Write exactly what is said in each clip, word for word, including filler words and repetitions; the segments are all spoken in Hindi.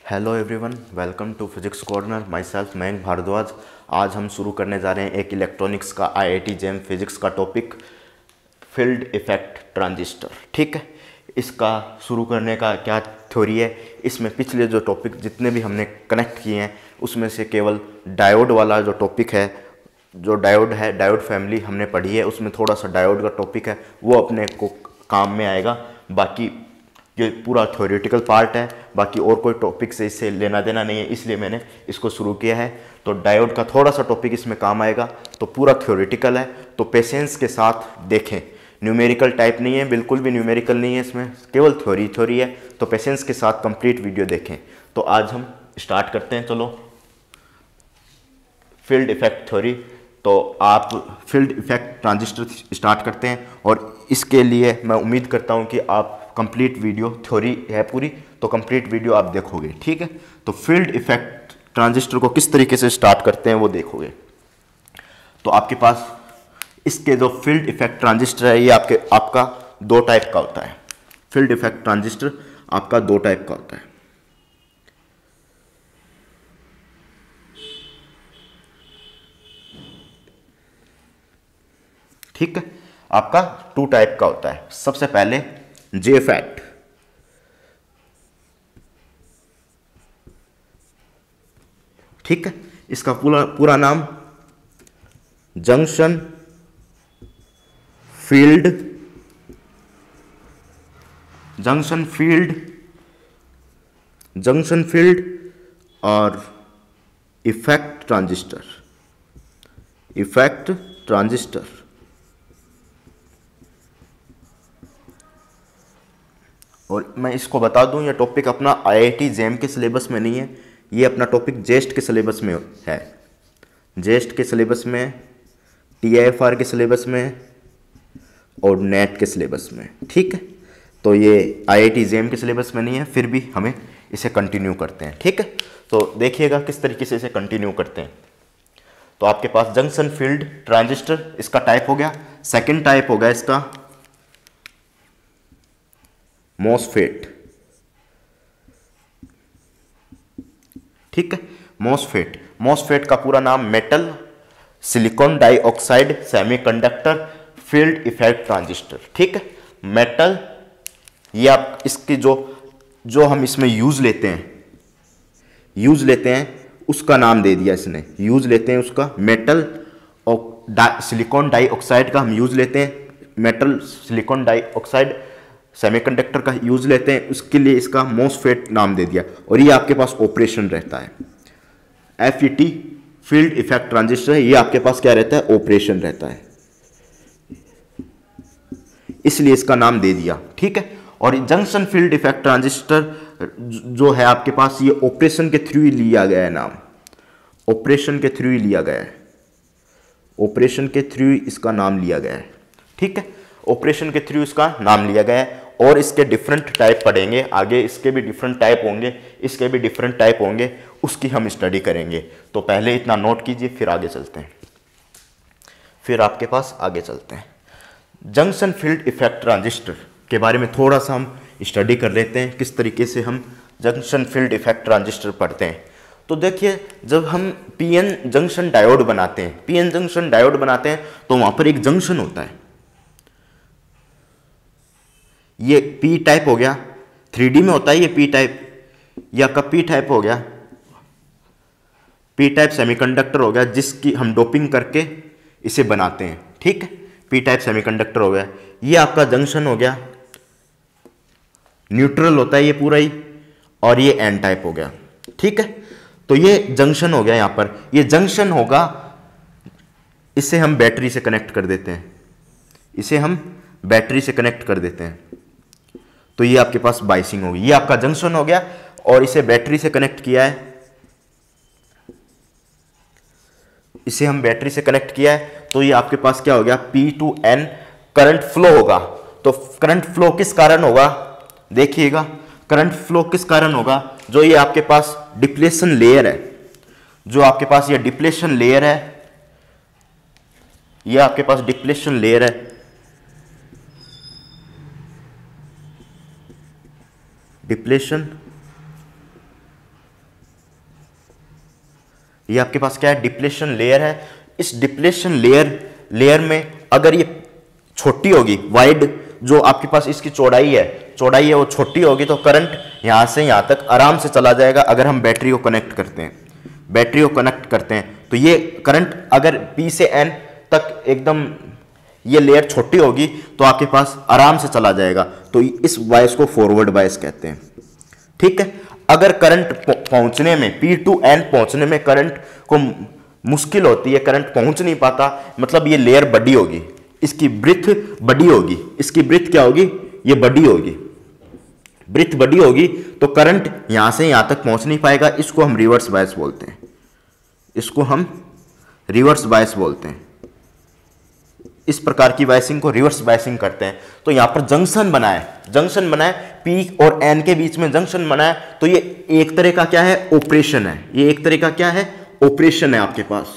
Hello everyone, welcome to physics corner. Myself Mayank Bhardwaj. आज हम शुरू करने जा रहे हैं एक इलेक्ट्रॉनिक्स का आईआईटी जेम फिजिक्स का टॉपिक, फील्ड इफेक्ट ट्रांजिस्टर। ठीक है, इसका शुरू करने का क्या थ्योरी है, इसमें पिछले जो टॉपिक जितने भी हमने कनेक्ट किए हैं उसमें से केवल डायोड वाला जो टॉपिक है, जो डायोड है, डायोड फैमिली हमने पढ़ी है, उसमें थोड़ा सा डायोड का टॉपिक है, वो अपने को काम में आएगा। बाकी ये पूरा थ्योरेटिकल पार्ट है, बाकी और कोई टॉपिक से इससे लेना देना नहीं है, इसलिए मैंने इसको शुरू किया है। तो डायोड का थोड़ा सा टॉपिक इसमें काम आएगा, तो पूरा थ्योरेटिकल है, तो पेशेंस के साथ देखें। न्यूमेरिकल टाइप नहीं है, बिल्कुल भी न्यूमेरिकल नहीं है, इसमें केवल थ्योरी थ्योरी है, तो पेशेंस के साथ कंप्लीट वीडियो देखें। तो आज हम स्टार्ट करते हैं। चलो, फील्ड इफेक्ट थ्योरी। तो आप फील्ड इफेक्ट ट्रांजिस्टर स्टार्ट करते हैं, और इसके लिए मैं उम्मीद करता हूं कि आप कंप्लीट वीडियो, थ्योरी है पूरी, तो कंप्लीट वीडियो आप देखोगे। ठीक है, तो फील्ड इफेक्ट ट्रांजिस्टर को किस तरीके से स्टार्ट करते हैं वो देखोगे। तो आपके पास इसके जो फील्ड इफेक्ट ट्रांजिस्टर है, ये आपके आपका दो टाइप का होता है। फील्ड इफेक्ट ट्रांजिस्टर आपका दो टाइप का होता है। ठीक है, आपका टू टाइप का होता है। सबसे पहले जे फैक्ट, ठीक है, इसका पूरा पूरा नाम junction field junction field junction field और इफेक्ट ट्रांजिस्टर इफेक्ट ट्रांजिस्टर और मैं इसको बता दूं, ये टॉपिक अपना आईआईटी जेम के सिलेबस में नहीं है, ये अपना टॉपिक जेस्ट के सिलेबस में है। जेस्ट के सिलेबस में, टीआईएफआर के सिलेबस में और नेट के सिलेबस में। ठीक है, तो ये आईआईटी जेम के सिलेबस में नहीं है, फिर भी हमें इसे कंटिन्यू करते हैं। ठीक है, तो देखिएगा किस तरीके से इसे कंटिन्यू करते हैं। तो आपके पास जंक्शन फील्ड ट्रांजिस्टर, इसका टाइप हो गया। सेकेंड टाइप हो गया इसका मॉसफेट। ठीक है, मॉसफेट मॉसफेट का पूरा नाम metal silicon dioxide semiconductor field effect transistor. ठीक है, मेटल, ये आप इसकी जो जो हम इसमें यूज लेते हैं यूज लेते हैं उसका नाम दे दिया इसने। यूज लेते हैं उसका मेटल और डा, सिलिकॉन डाइऑक्साइड का हम यूज लेते हैं। मेटल सिलिकॉन डाइऑक्साइड सेमीकंडक्टर का यूज लेते हैं, उसके लिए इसका मॉसफेट नाम दे दिया। और ये आपके पास ऑपरेशन रहता है। F E T field effect transistor है, ये आपके पास क्या रहता है, ऑपरेशन रहता है, इसलिए इसका नाम दे दिया। ठीक है, और जंक्शन फील्ड इफेक्ट ट्रांजिस्टर जो है आपके पास, ये ऑपरेशन के थ्रू ही लिया गया है नाम। ऑपरेशन के थ्रू ही लिया गया है ऑपरेशन के थ्रू इसका नाम लिया गया है। ठीक है, ऑपरेशन के थ्रू इसका नाम लिया गया है। और इसके डिफरेंट टाइप पढ़ेंगे आगे, इसके भी डिफरेंट टाइप होंगे, इसके भी डिफरेंट टाइप होंगे, उसकी हम स्टडी करेंगे। तो पहले इतना नोट कीजिए, फिर आगे चलते हैं फिर आपके पास आगे चलते हैं। जंक्शन फील्ड इफेक्ट ट्रांजिस्टर के बारे में थोड़ा सा हम स्टडी कर लेते हैं, किस तरीके से हम जंक्शन फील्ड इफेक्ट ट्रांजिस्टर पढ़ते हैं। तो देखिए, जब हम पीएन जंक्शन डायोड बनाते हैं पीएन जंक्शन डायोड बनाते हैं तो वहां पर एक जंक्शन होता है। ये पी टाइप हो गया, थ्री डी में होता है ये पी टाइप, या का पी टाइप हो गया, पी टाइप सेमीकंडक्टर हो गया, जिसकी हम डोपिंग करके इसे बनाते हैं। ठीक है, पी टाइप सेमीकंडक्टर हो गया, ये आपका जंक्शन हो गया। न्यूट्रल होता है ये पूरा ही, और ये एन टाइप हो गया। ठीक है, तो ये जंक्शन हो गया। यहां पर ये जंक्शन होगा, इसे हम बैटरी से कनेक्ट कर देते हैं इसे हम बैटरी से कनेक्ट कर देते हैं तो ये आपके पास बाइसिंग होगी। ये आपका जंक्शन हो गया, और इसे बैटरी से कनेक्ट किया है इसे हम बैटरी से कनेक्ट किया है तो ये आपके पास क्या हो गया, P to N current flow होगा। तो करंट फ्लो किस कारण होगा, देखिएगा, करंट फ्लो किस कारण होगा, जो ये आपके पास डिप्लेशन लेयर है, जो आपके पास ये डिप्लेशन लेयर है, ये आपके पास डिप्लेशन लेयर है, डिप्लेशन ये आपके पास क्या है, डिप्लेशन लेयर है। इस डिप्लेशन लेयर लेयर में अगर ये छोटी होगी, वाइड जो आपके पास इसकी चौड़ाई है चौड़ाई है वो छोटी होगी तो करंट यहाँ से यहाँ तक आराम से चला जाएगा। अगर हम बैटरी को कनेक्ट करते हैं बैटरी को कनेक्ट करते हैं तो ये करंट अगर P से N तक एकदम ये लेयर छोटी होगी तो आपके पास आराम से चला जाएगा। तो इस वाइस को फॉरवर्ड वाइस कहते हैं, ठीक है। अगर करंट पहुंचने में P टू N पहुंचने में करंट को मुश्किल होती है, करंट पहुंच नहीं पाता, मतलब ये लेयर बड़ी होगी, इसकी ब्रिथ बड़ी होगी। इसकी ब्रिथ क्या होगी, ये बड़ी होगी, ब्रिथ बड़ी होगी तो करंट यहां से यहां तक पहुंच नहीं पाएगा। इसको हम रिवर्स बायस बोलते हैं, इसको हम रिवर्स बायस बोलते हैं। इस प्रकार की बायसिंग को रिवर्स बायसिंग करते हैं। तो यहां पर जंक्शन बनाए जंक्शन बनाए P और N के बीच में जंक्शन बनाए तो ये एक तरह का क्या है, ऑपरेशन है। ये एक तरह का क्या है, ऑपरेशन है। आपके पास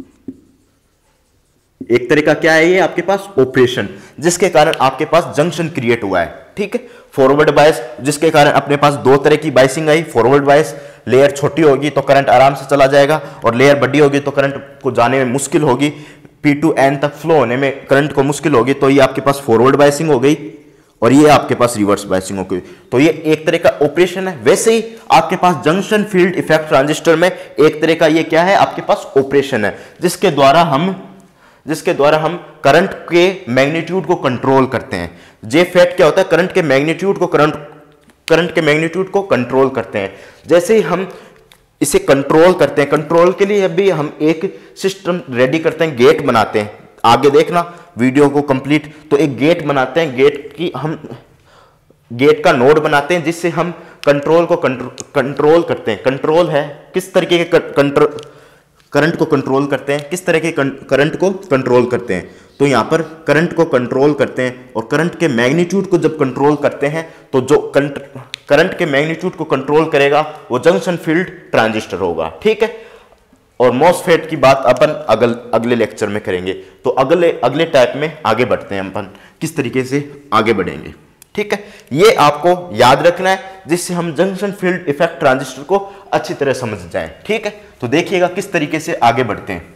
एक तरह का क्या है, ये आपके पास ऑपरेशन, जिसके कारण आपके पास जंक्शन क्रिएट हुआ है, ठीक है। फॉरवर्ड बायस जिसके कारण अपने पास दो तरह की बायसिंग आई। फॉरवर्ड बायस लेयर छोटी होगी तो करंट आराम से चला जाएगा, और लेयर बड़ी होगी तो करंट को जाने में मुश्किल होगी, P टू N तक फ्लो होने में करंट को मुश्किल होगी। तो ये आपके पास फॉरवर्ड बायसिंग हो गई और ये आपके पास रिवर्स बायसिंग हो गई। तो ये एक तरह का ऑपरेशन है। वैसे ही आपके पास जंक्शन फील्ड इफेक्ट ट्रांजिस्टर में एक तरह का ये क्या है, आपके पास ऑपरेशन है, जिसके द्वारा हम जिसके द्वारा हम करंट के मैग्नीट्यूड को कंट्रोल करते हैं। जे फैट क्या होता है, करंट के मैग्नीट्यूड को करंट करंट के मैग्नीट्यूड को कंट्रोल करते हैं। जैसे ही हम इसे कंट्रोल करते हैं, कंट्रोल के लिए भी हम एक सिस्टम रेडी करते हैं, गेट बनाते हैं। आगे देखना वीडियो को कंप्लीट। तो एक गेट बनाते हैं, गेट की हम गेट का नोड बनाते हैं जिससे हम कंट्रोल को कंट्रोल करते हैं। कंट्रोल है किस तरीके के कंट्रोल करंट को कंट्रोल करते हैं, किस तरह के करंट को कंट्रोल करते हैं। तो यहां पर करंट को कंट्रोल करते हैं और करंट के मैग्नीट्यूड को जब कंट्रोल करते हैं तो जो करंट के मैग्नीट्यूड को कंट्रोल करेगा वो जंक्शन फील्ड ट्रांजिस्टर होगा, ठीक है। और मॉसफेट की बात अपन अगल अगले लेक्चर में करेंगे। तो अगले अगले टाइप में आगे बढ़ते हैं अपन, किस तरीके से आगे बढ़ेंगे, ठीक है। ये आपको याद रखना है जिससे हम जंक्शन फील्ड इफेक्ट ट्रांजिस्टर को अच्छी तरह समझ जाएं, ठीक है। तो देखिएगा किस तरीके से आगे बढ़ते हैं।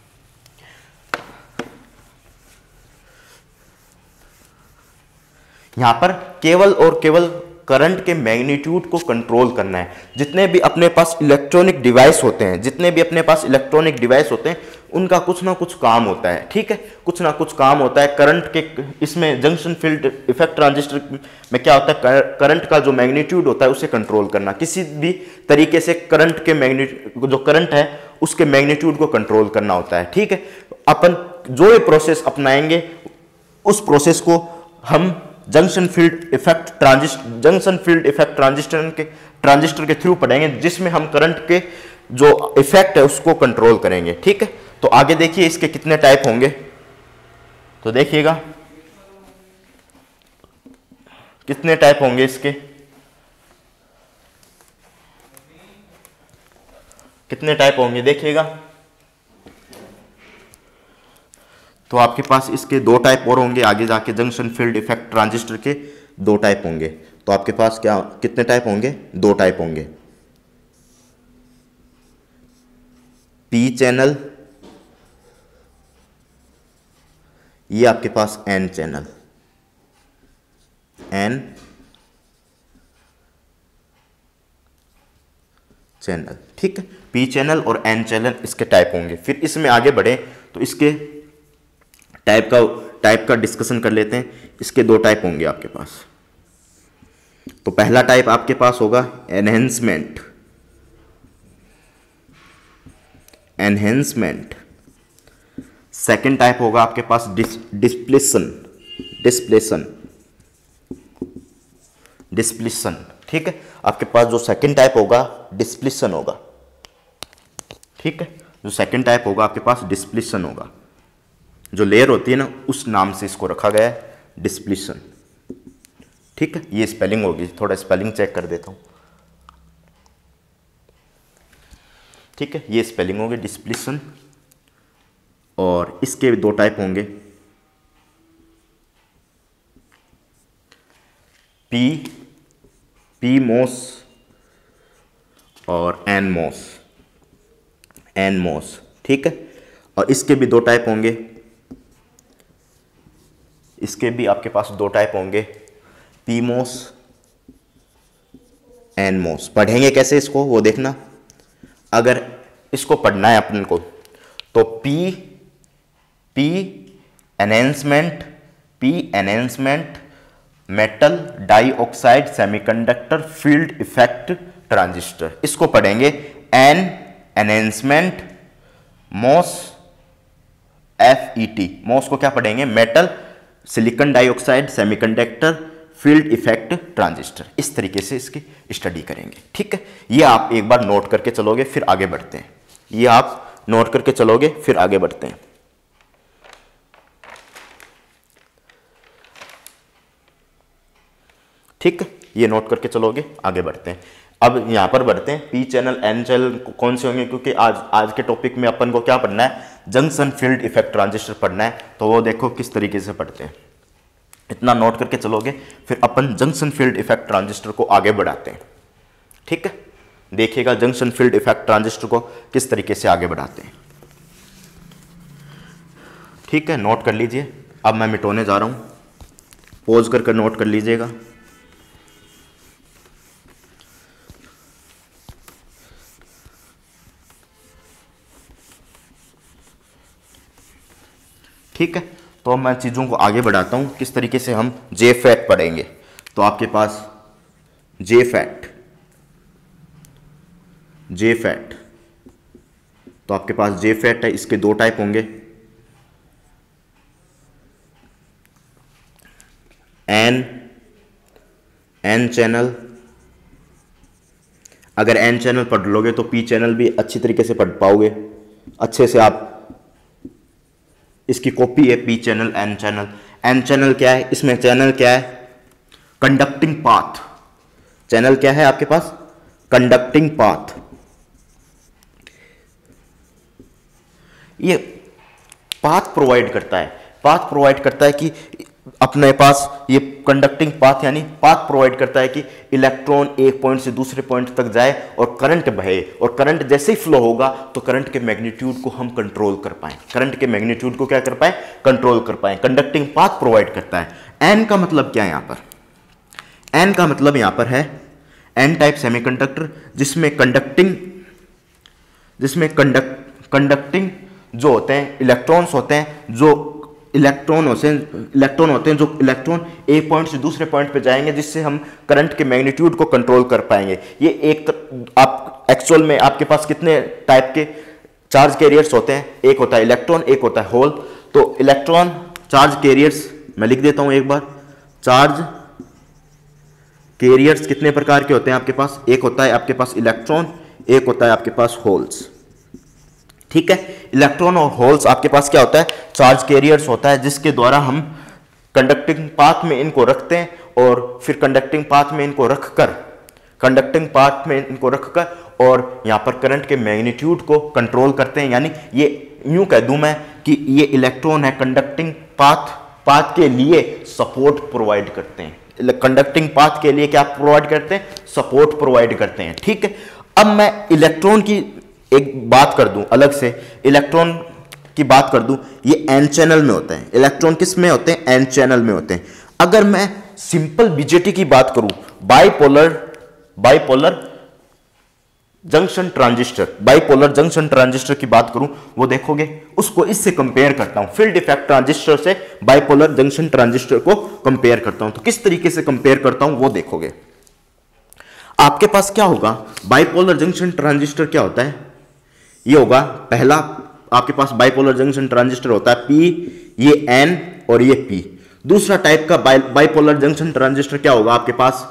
यहां पर केवल और केवल करंट के मैग्नीट्यूड को कंट्रोल करना है। जितने भी अपने पास इलेक्ट्रॉनिक डिवाइस होते हैं जितने भी अपने पास इलेक्ट्रॉनिक डिवाइस होते हैं उनका कुछ ना कुछ काम होता है, ठीक है। कुछ ना कुछ काम होता है करंट के, इसमें जंक्शन फील्ड इफेक्ट ट्रांजिस्टर में क्या होता है, करंट का जो मैग्नीट्यूड होता है उसे कंट्रोल करना। किसी भी तरीके से करंट के मैग्नीट्यूड जो करंट है उसके मैग्नीट्यूड को कंट्रोल करना होता है, ठीक है। अपन जो ये प्रोसेस अपनाएंगे उस प्रोसेस को हम junction field effect transistor junction field effect transistor के ट्रांजिस्टर के थ्रू पढ़ेंगे, जिसमें हम करंट के जो इफेक्ट है उसको कंट्रोल करेंगे, ठीक है। तो आगे देखिए इसके कितने टाइप होंगे। तो देखिएगा कितने टाइप होंगे इसके, कितने टाइप होंगे देखिएगा। तो आपके पास इसके दो टाइप और होंगे, आगे जाके जंक्शन फील्ड इफेक्ट ट्रांजिस्टर के दो टाइप होंगे। तो आपके पास क्या कितने टाइप होंगे, दो टाइप होंगे, पी चैनल, ये आपके पास एन चैनल, एन चैनल, ठीक है। पी चैनल और एन चैनल इसके टाइप होंगे। फिर इसमें आगे बढ़े तो इसके टाइप का टाइप का डिस्कशन कर लेते हैं। इसके दो टाइप होंगे आपके पास। तो पहला टाइप आपके पास होगा एनहेंसमेंट, एनहेंसमेंट। सेकंड टाइप होगा आपके पास डिस, डिस्प्लेशन, डिस्प्लेशन, डिस्प्लेशन, ठीक है। आपके पास जो सेकंड टाइप होगा डिस्प्लेशन होगा, ठीक है। जो सेकंड टाइप होगा आपके पास डिस्प्लेशन होगा। जो लेयर होती है ना उस नाम से इसको रखा गया है, डिस्प्लेशन, ठीक है। ये स्पेलिंग होगी, थोड़ा स्पेलिंग चेक कर देता हूं, ठीक है। ये स्पेलिंग होगी डिस्प्लेशन। और इसके दो टाइप होंगे, पी पी मॉस और एन मॉस। एन मॉस, ठीक है। और इसके भी दो टाइप होंगे, इसके भी आपके पास दो टाइप होंगे, पी मॉस, एन मॉस। पढ़ेंगे कैसे इसको वो देखना। अगर इसको पढ़ना है अपन को तो P P enhancement, P enhancement metal dioxide semiconductor field effect transistor, इसको पढ़ेंगे। N enhancement MOS, F E T, MOS को क्या पढ़ेंगे, metal silicon dioxide semiconductor field effect transistor. इस तरीके से इसकी स्टडी करेंगे, ठीक है। ये आप एक बार नोट करके चलोगे, फिर आगे बढ़ते हैं। ये आप नोट करके चलोगे, फिर आगे बढ़ते हैं। ठीक है, ये नोट करके चलोगे, आगे बढ़ते हैं। अब यहां पर बढ़ते हैं, पी चैनल एन चैनल कौन से होंगे, क्योंकि आज आज के टॉपिक में अपन को क्या पढ़ना है, जंक्शन फील्ड इफेक्ट ट्रांजिस्टर पढ़ना है। तो वो देखो किस तरीके से पढ़ते हैं, इतना नोट करके चलोगे, फिर अपन जंक्शन फील्ड इफेक्ट ट्रांजिस्टर को आगे बढ़ाते हैं। ठीक है, देखिएगा जंक्शन फील्ड इफेक्ट ट्रांजिस्टर को किस तरीके से आगे बढ़ाते हैं। ठीक है, नोट कर लीजिए। अब मैं मिटाने जा रहा हूं, पॉज करके नोट कर लीजिएगा। ठीक है, तो मैं चीज़ों को आगे बढ़ाता हूं, किस तरीके से हम जे फैट पढ़ेंगे। तो आपके पास जे फैट, जे फैट तो आपके पास जे फैट है, इसके दो टाइप होंगे, एन एन चैनल। अगर एन चैनल पढ़ लोगे तो पी चैनल भी अच्छी तरीके से पढ़ पाओगे, अच्छे से आप, इसकी कॉपी है P channel N channel. N channel क्या है, इसमें चैनल क्या है, कंडक्टिंग पाथ। चैनल क्या है आपके पास, कंडक्टिंग पाथ। ये पाथ प्रोवाइड करता है, पाथ प्रोवाइड करता है कि अपने पास ये कंडक्टिंग पाथ यानी पाथ प्रोवाइड करता है कि इलेक्ट्रॉन एक पॉइंट से दूसरे पॉइंट तक जाए और करंट बहे, और करंट जैसे ही फ्लो होगा तो करंट के मैग्नीट्यूड को हम कंट्रोल कर पाएं, करंट के मैग्नीट्यूड को क्या कर पाएं, कंट्रोल कर पाएं। कंडक्टिंग पाथ प्रोवाइड करता है। एन का मतलब क्या है यहां पर, एन का मतलब यहां पर है एन टाइप सेमीकंडक्टर, जिसमें कंडक्टिंग जिसमें कंडक्ट कंडक्टिंग जो होते हैं इलेक्ट्रॉन्स होते हैं, जो इलेक्ट्रॉन होते हैं इलेक्ट्रॉन होते हैं जो इलेक्ट्रॉन एक पॉइंट से दूसरे पॉइंट पे जाएंगे, जिससे हम करंट के मैग्नीट्यूड को कंट्रोल कर पाएंगे। ये एक आप एक्चुअल में आपके पास कितने टाइप के चार्ज कैरियर्स होते हैं, एक होता है इलेक्ट्रॉन, एक होता है होल। तो इलेक्ट्रॉन चार्ज कैरियर्स मैं लिख देता हूं एक बार, चार्ज कैरियर्स कितने प्रकार के होते हैं आपके पास, एक होता है आपके पास इलेक्ट्रॉन, एक होता है आपके पास होल्स। ठीक है, इलेक्ट्रॉन और होल्स आपके पास क्या होता है, चार्ज कैरियर्स होता है, जिसके द्वारा हम कंडक्टिंग पाथ में इनको रखते हैं, और फिर कंडक्टिंग पाथ में इनको रखकर कंडक्टिंग पाथ में इनको रखकर और यहां पर करंट के मैग्नीट्यूड को कंट्रोल करते हैं। यानी ये यूं कह दूं मैं कि ये इलेक्ट्रॉन है, कंडक्टिंग पाथ पाथ के लिए सपोर्ट प्रोवाइड करते हैं, कंडक्टिंग पाथ के लिए क्या प्रोवाइड करते हैं, सपोर्ट प्रोवाइड करते हैं। ठीक है, अब मैं इलेक्ट्रॉन की एक बात कर दूं अलग से, इलेक्ट्रॉन की बात कर दूं, ये एन चैनल में होते हैं। इलेक्ट्रॉन किस में होते हैं, एन चैनल में होते हैं। अगर मैं सिंपल बीजेटी की बात करूं, bipolar bipolar junction transistor, bipolar junction transistor की बात करूं, वो देखोगे उसको इससे कंपेयर करता हूं, फील्ड इफेक्ट ट्रांजिस्टर से बाइपोलर जंक्शन ट्रांजिस्टर को कंपेयर करता हूं। तो किस तरीके से कंपेयर करता हूं वो देखोगे। आपके पास क्या होगा, बाइपोलर जंक्शन ट्रांजिस्टर क्या होता है, ये होगा पहला आपके पास बाइपोलर जंक्शन ट्रांजिस्टर होता है पी, ये एन और ये पी। दूसरा टाइप का बाइ बाइपोलर जंक्शन ट्रांजिस्टर क्या होगा आपके पास,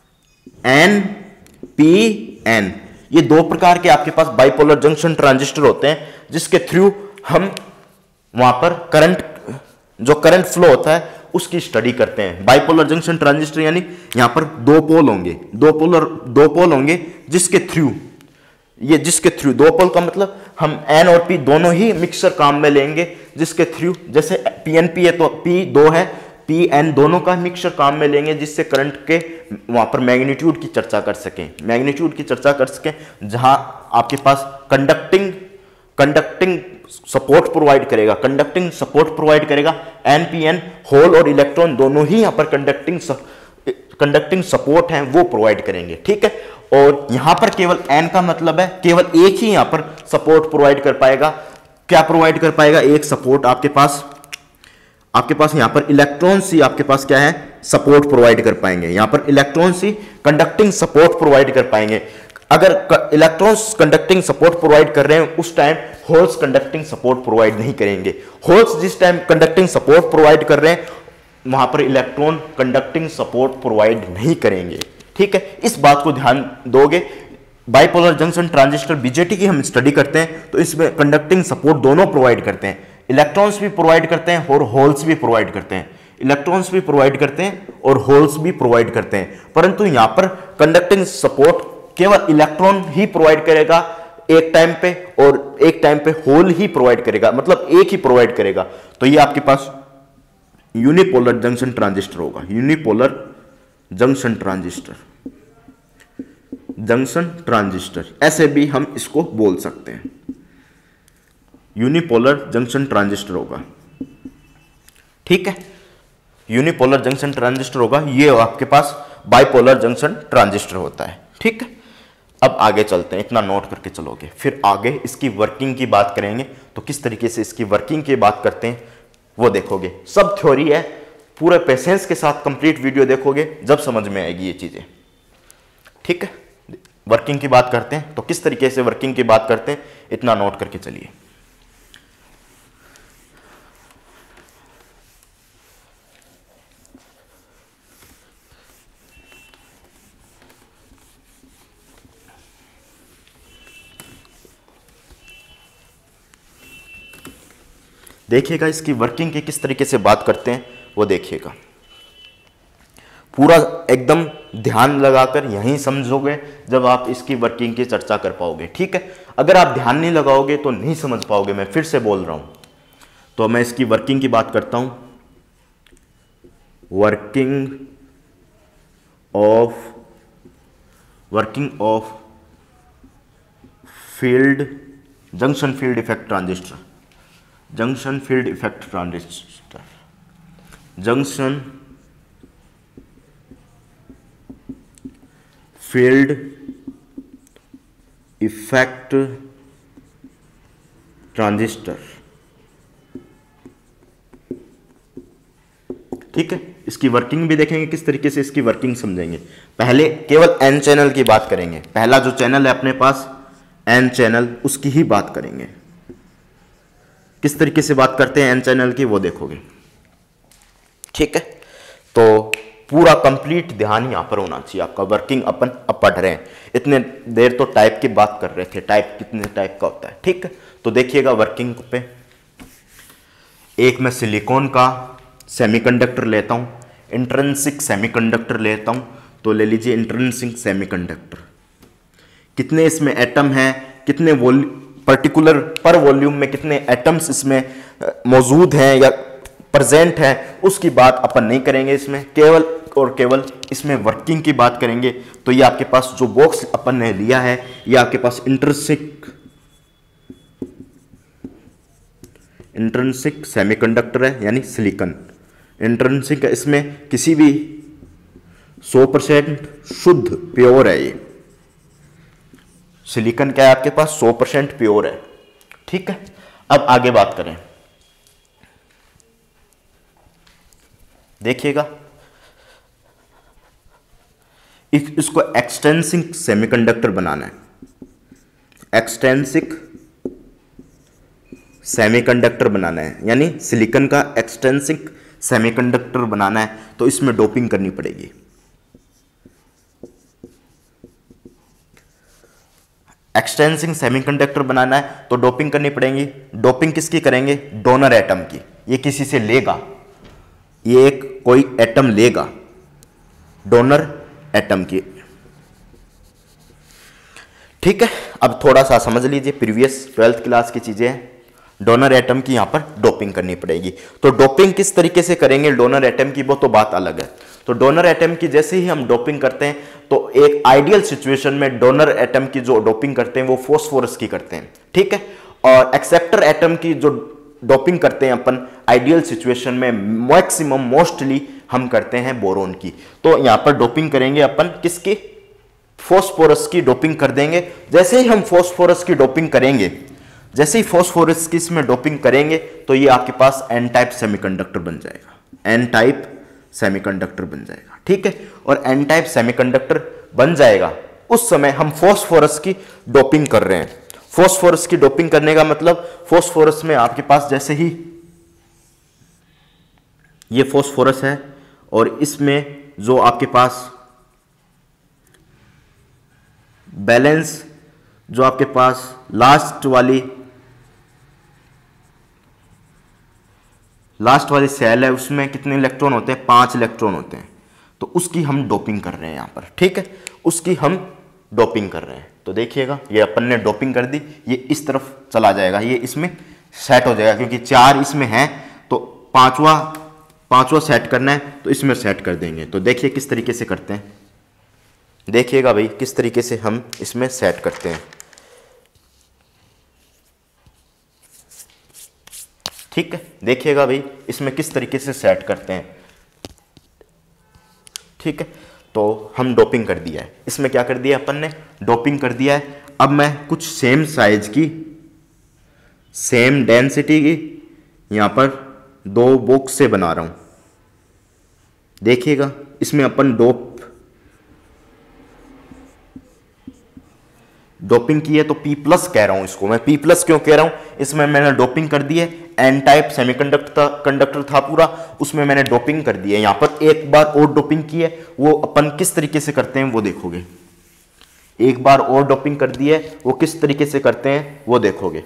एन पी एन। ये दो प्रकार के आपके पास बाइपोलर जंक्शन ट्रांजिस्टर होते हैं, जिसके थ्रू हम वहां पर करंट, जो करंट फ्लो होता है उसकी स्टडी करते हैं। बाइपोलर जंक्शन ट्रांजिस्टर यानी यहां पर दो पोल होंगे, दो पोलर दो पोल होंगे जिसके थ्रू ये जिसके थ्रू दो पोल का मतलब हम एन और पी दोनों ही मिक्सर काम में लेंगे, जिसके थ्रू जैसे पी एन पी है तो पी दो है, पी एन दोनों का मिक्सर काम में लेंगे, जिससे करंट के वहां पर मैग्नीट्यूड की चर्चा कर सकें मैग्नीट्यूड की चर्चा कर सकें जहां आपके पास कंडक्टिंग कंडक्टिंग सपोर्ट प्रोवाइड करेगा, कंडक्टिंग सपोर्ट प्रोवाइड करेगा। एनपीएन होल और इलेक्ट्रॉन दोनों ही यहां पर कंडक्टिंग कंडक्टिंग सपोर्ट है वो प्रोवाइड करेंगे, ठीक है। और यहां पर केवल एन का मतलब है केवल एक ही यहां पर सपोर्ट प्रोवाइड कर पाएगा। क्या प्रोवाइड कर पाएगा? एक सपोर्ट आपके पास आपके पास यहां पर इलेक्ट्रॉन्स ही आपके पास क्या है? सपोर्ट प्रोवाइड कर पाएंगे। यहां पर इलेक्ट्रॉन्स ही कंडक्टिंग सपोर्ट प्रोवाइड कर पाएंगे। अगर इलेक्ट्रॉन्स कंडक्टिंग सपोर्ट प्रोवाइड कर रहे हैं उस time holes conducting support provide नहीं करेंगे। होल्स जिस टाइम कंडक्टिंग सपोर्ट प्रोवाइड कर रहे हैं वहां पर इलेक्ट्रॉन कंडक्टिंग सपोर्ट प्रोवाइड नहीं करेंगे, ठीक है। इस बात को ध्यान दोगे। बाइपोलर जंक्शन ट्रांजिस्टर बीजेटी की हम स्टडी करते हैं तो इसमें कंडक्टिंग सपोर्ट दोनों प्रोवाइड करते हैं, इलेक्ट्रॉन्स भी प्रोवाइड करते हैं और होल्स भी प्रोवाइड करते हैं। इलेक्ट्रॉन्स भी प्रोवाइड करते हैं और होल्स भी प्रोवाइड करते हैं, परंतु यहां पर कंडक्टिंग सपोर्ट केवल इलेक्ट्रॉन ही प्रोवाइड करेगा एक टाइम पे और एक टाइम पे होल ही प्रोवाइड करेगा, मतलब एक ही प्रोवाइड करेगा। तो ये आपके पास यूनिपोलर जंक्शन ट्रांजिस्टर होगा। Unipolar junction transistor junction transistor ऐसे भी हम इसको बोल सकते हैं। यूनिपोलर जंक्शन ट्रांजिस्टर होगा, ठीक है। यूनिपोलर जंक्शन ट्रांजिस्टर होगा। ये आपके पास बाइपोलर जंक्शन ट्रांजिस्टर होता है, ठीक है। अब आगे चलते हैं, इतना नोट करके चलोगे, फिर आगे इसकी वर्किंग की बात करेंगे। तो किस तरीके से इसकी वर्किंग की बात करते हैं वो देखोगे। सब थ्योरी है, पूरे पेशेंस के साथ कंप्लीट वीडियो देखोगे जब समझ में आएगी ये चीजें, ठीक है। वर्किंग की बात करते हैं तो किस तरीके से वर्किंग की बात करते हैं इतना नोट करके चलिए। देखिएगा इसकी वर्किंग की किस तरीके से बात करते हैं वो देखिएगा। पूरा एकदम ध्यान लगाकर यहीं समझोगे जब आप इसकी वर्किंग की चर्चा कर पाओगे, ठीक है। अगर आप ध्यान नहीं लगाओगे तो नहीं समझ पाओगे। मैं फिर से बोल रहा हूं, तो मैं इसकी वर्किंग की बात करता हूं। Working of working of field junction field effect transistor junction field effect transistor junction field effect transistor, ठीक है। इसकी वर्किंग भी देखेंगे, किस तरीके से इसकी वर्किंग समझेंगे। पहले केवल एन चैनल की बात करेंगे। पहला जो चैनल है अपने पास एन चैनल, उसकी ही बात करेंगे। किस तरीके से बात करते हैं एन चैनल की वो देखोगे, ठीक है। तो पूरा कंप्लीट ध्यान यहां पर होना चाहिए आपका। वर्किंग अपन अब पढ़ रहे हैं, इतने देर तो टाइप की बात कर रहे थे, टाइप कितने टाइप का होता है, ठीक है। तो देखिएगा वर्किंग पे, एक मैं सिलिकॉन का सेमीकंडक्टर लेता हूं, इंट्रिंसिक सेमीकंडक्टर लेता हूं। तो ले लीजिए इंट्रिंसिक सेमीकंडक्टर, कितने इसमें एटम हैं, कितने वॉल्यूम पर्टिकुलर पर वॉल्यूम में कितने एटम्स इसमें मौजूद हैं या प्रेजेंट हैं, उसकी बात अपन नहीं करेंगे। इसमें केवल और केवल इसमें वर्किंग की बात करेंगे। तो ये आपके पास जो बॉक्स अपन ने लिया है ये आपके पास इंट्रिंसिक इंट्रिंसिक सेमीकंडक्टर है, यानी सिलिकॉन इंट्रिंसिक। इसमें किसी भी सौ परसेंट शुद्ध प्योर है। ये सिलिकॉन क्या है आपके पास सौ परसेंट प्योर है, ठीक है। अब आगे बात करें, देखिएगा इस, इसको एक्सटेंसिक सेमीकंडक्टर बनाना है। एक्सटेंसिक सेमीकंडक्टर बनाना है, यानी सिलिकॉन का एक्सटेंसिक सेमीकंडक्टर बनाना है। तो इसमें डोपिंग करनी पड़ेगी। एक्सटेंसिंग सेमीकंडक्टर बनाना है तो डोपिंग करनी पड़ेगी। डोपिंग किसकी करेंगे? डोनर एटम की। ये किसी से लेगा, ये एक कोई एटम लेगा, डोनर एटम की, ठीक है। अब थोड़ा सा समझ लीजिए, प्रीवियस ट्वेल्थ क्लास की चीजें हैं। डोनर एटम की यहां पर डोपिंग करनी पड़ेगी। तो डोपिंग किस तरीके से करेंगे डोनर एटम की, वो तो बात अलग है। तो डोनर एटम की जैसे ही हम डोपिंग करते हैं तो एक आइडियल सिचुएशन में डोनर एटम की जो डोपिंग करते हैं वो फॉस्फोरस की करते हैं, ठीक है। और एक्सेप्टर एटम की जो डोपिंग करते हैं अपन आइडियल सिचुएशन में मैक्सिमम मोस्टली हम करते हैं बोरोन की। तो यहां पर डोपिंग करेंगे अपन किसकी, फॉस्फोरस की डोपिंग कर देंगे। जैसे ही हम फॉस्फोरस की डोपिंग करेंगे, जैसे ही फॉस्फोरस की इसमें डोपिंग करेंगे तो ये आपके पास एन टाइप सेमीकंडक्टर बन जाएगा, एन टाइप सेमीकंडक्टर बन जाएगा, ठीक है। और एन टाइप सेमीकंडक्टर बन जाएगा, उस समय हम फॉस्फोरस की डोपिंग कर रहे हैं। फॉस्फोरस की डोपिंग करने का मतलब फॉस्फोरस में आपके पास जैसे ही ये फॉस्फोरस है और इसमें जो आपके पास बैलेंस, जो आपके पास लास्ट वाली लास्ट वाली सेल है उसमें कितने इलेक्ट्रॉन होते हैं, पांच इलेक्ट्रॉन होते हैं। तो उसकी हम डोपिंग कर रहे हैं यहां पर, ठीक है, उसकी हम डोपिंग कर रहे हैं। तो देखिएगा ये अपन ने डोपिंग कर दी, ये इस तरफ चला जाएगा, ये इसमें सेट हो जाएगा क्योंकि चार इसमें हैं तो पांचवा पांचवा सेट करना है तो इसमें सेट कर देंगे। तो देखिए किस तरीके से करते हैं, देखिएगा भाई किस तरीके से हम इसमें सेट करते हैं, ठीक है। देखिएगा भाई इसमें किस तरीके से सेट करते हैं, ठीक है। तो हम डोपिंग कर दिया है, इसमें क्या कर दिया अपन ने, डोपिंग कर दिया है। अब मैं कुछ सेम साइज की, सेम डेंसिटी की यहां पर दो बॉक्स से बना रहा हूं। देखिएगा इसमें अपन डोप डोपिंग की है तो P प्लस कह रहा हूं इसको मैं। P प्लस क्यों कह रहा हूं, इसमें मैंने डोपिंग कर दी है। एन टाइप सेमीकंडक्टर कंडक्टर था पूरा, उसमें मैंने डोपिंग कर दी है। यहां पर एक बार और डोपिंग की है, वो अपन किस तरीके से करते हैं वो देखोगे। एक बार और डोपिंग कर दी है, वो किस तरीके से करते हैं वो देखोगे,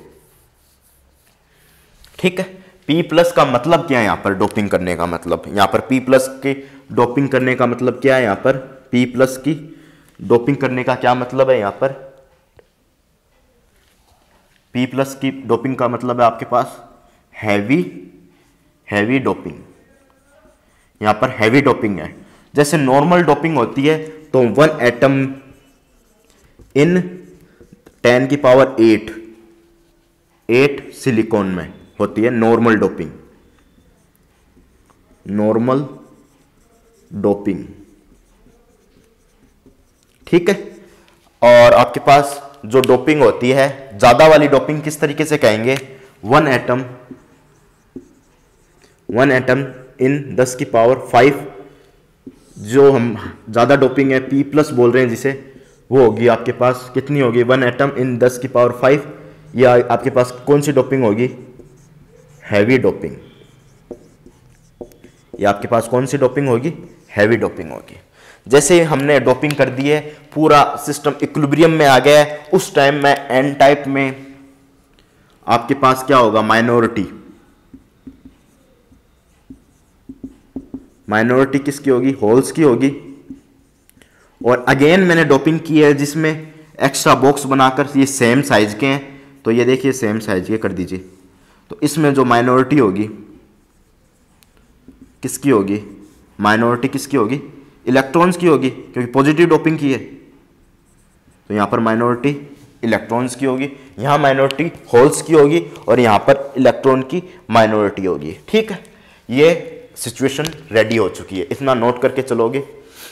ठीक है। P प्लस का मतलब क्या है यहां पर डोपिंग करने का मतलब, यहां पर P प्लस की डोपिंग करने का मतलब क्या है, यहां पर P प्लस की डोपिंग करने का क्या मतलब है, यहां पर P प्लस की डोपिंग का मतलब है आपके पास हैवी हैवी डोपिंग। यहां पर हैवी डोपिंग है। जैसे नॉर्मल डोपिंग होती है तो वन एटम इन टेन की पावर एट एट सिलिकॉन में होती है नॉर्मल डोपिंग, नॉर्मल डोपिंग, ठीक है। और आपके पास जो डोपिंग होती है, ज्यादा वाली डोपिंग किस तरीके से कहेंगे, one atom one atom in दस की पावर फाइव, जो हम ज्यादा डोपिंग है P प्लस बोल रहे हैं जिसे, वो होगी आपके पास कितनी होगी, वन एटम इन दस की पावर फाइव। या आपके पास कौन सी डोपिंग होगी, हैवी डोपिंग। या आपके पास कौन सी डोपिंग होगी, हैवी डोपिंग होगी। जैसे हमने डोपिंग कर दी है, पूरा सिस्टम इक्विलिब्रियम में आ गया है, उस टाइम में एन टाइप में आपके पास क्या होगा, माइनॉरिटी। माइनॉरिटी किसकी होगी, होल्स की होगी। और अगेन मैंने डोपिंग की है जिसमें एक्स्ट्रा बॉक्स बनाकर, ये सेम साइज के हैं तो ये देखिए सेम साइज के कर दीजिए। तो इसमें जो माइनॉरिटी होगी किसकी होगी, माइनॉरिटी किसकी होगी, इलेक्ट्रॉन्स की होगी, क्योंकि पॉजिटिव डोपिंग की है तो यहां पर माइनॉरिटी इलेक्ट्रॉन्स की होगी, यहां माइनॉरिटी होल्स की होगी और यहां पर इलेक्ट्रॉन की माइनॉरिटी होगी, ठीक है। ये सिचुएशन रेडी हो चुकी है, इतना नोट करके चलोगे।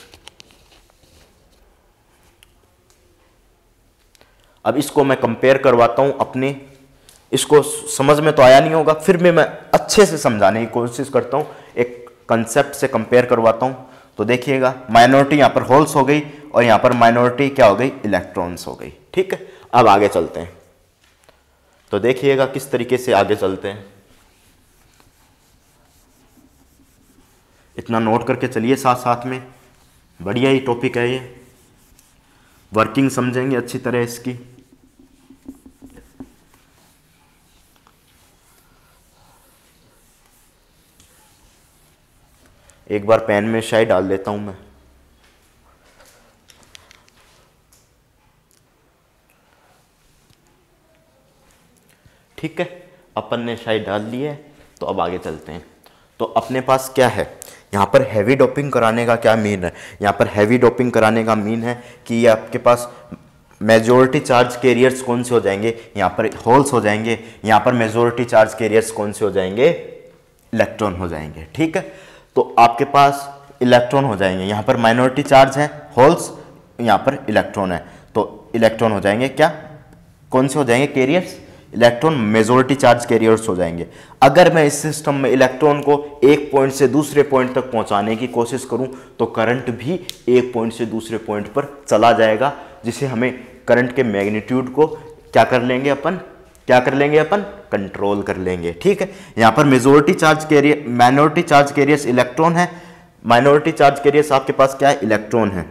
अब इसको मैं कंपेयर करवाता हूं अपने, इसको समझ में तो आया नहीं होगा, फिर भी मैं अच्छे से समझाने की कोशिश करता हूं, एक कंसेप्ट से कंपेयर करवाता हूं। तो देखिएगा माइनॉरिटी यहां पर होल्स हो गई और यहां पर माइनॉरिटी क्या हो गई, इलेक्ट्रॉन्स हो गई, ठीक है। अब आगे चलते हैं, तो देखिएगा किस तरीके से आगे चलते हैं। इतना नोट करके चलिए साथ साथ में, बढ़िया ही टॉपिक है ये, वर्किंग समझेंगे अच्छी तरह इसकी। एक बार पेन में शाई डाल देता हूं मैं। ठीक है, अपन ने शाई डाल ली है, तो अब आगे चलते हैं। तो अपने पास क्या है, यहाँ पर हैवी डोपिंग कराने का क्या मीन है, यहाँ पर हैवी डोपिंग कराने का मीन है कि ये आपके पास मेजोरिटी चार्ज कैरियर्स कौन से हो जाएंगे, यहाँ पर होल्स हो जाएंगे, यहाँ पर मेजोरिटी चार्ज कैरियर्स कौन से हो जाएंगे, इलेक्ट्रॉन हो जाएंगे। ठीक है, तो आपके पास इलेक्ट्रॉन हो जाएंगे, यहाँ पर माइनॉरिटी चार्ज है होल्स, यहाँ पर इलेक्ट्रॉन है, तो इलेक्ट्रॉन हो जाएंगे क्या, कौन से हो जाएंगे, carriers, electron majority charge carriers हो जाएंगे। अगर मैं इस सिस्टम में इलेक्ट्रॉन को एक पॉइंट से दूसरे पॉइंट तक पहुंचाने की कोशिश करूं तो करंट भी एक पॉइंट से दूसरे पॉइंट पर चला जाएगा, जिसे हमें करंट के मैग्नीट्यूड को क्या कर लेंगे अपन, क्या कर लेंगे अपन, कंट्रोल कर लेंगे। ठीक है, यहाँ पर majority charge carrier, minority charge carriers electron है, माइनॉरिटी चार्ज कैरियर्स आपके पास क्या है, इलेक्ट्रॉन है।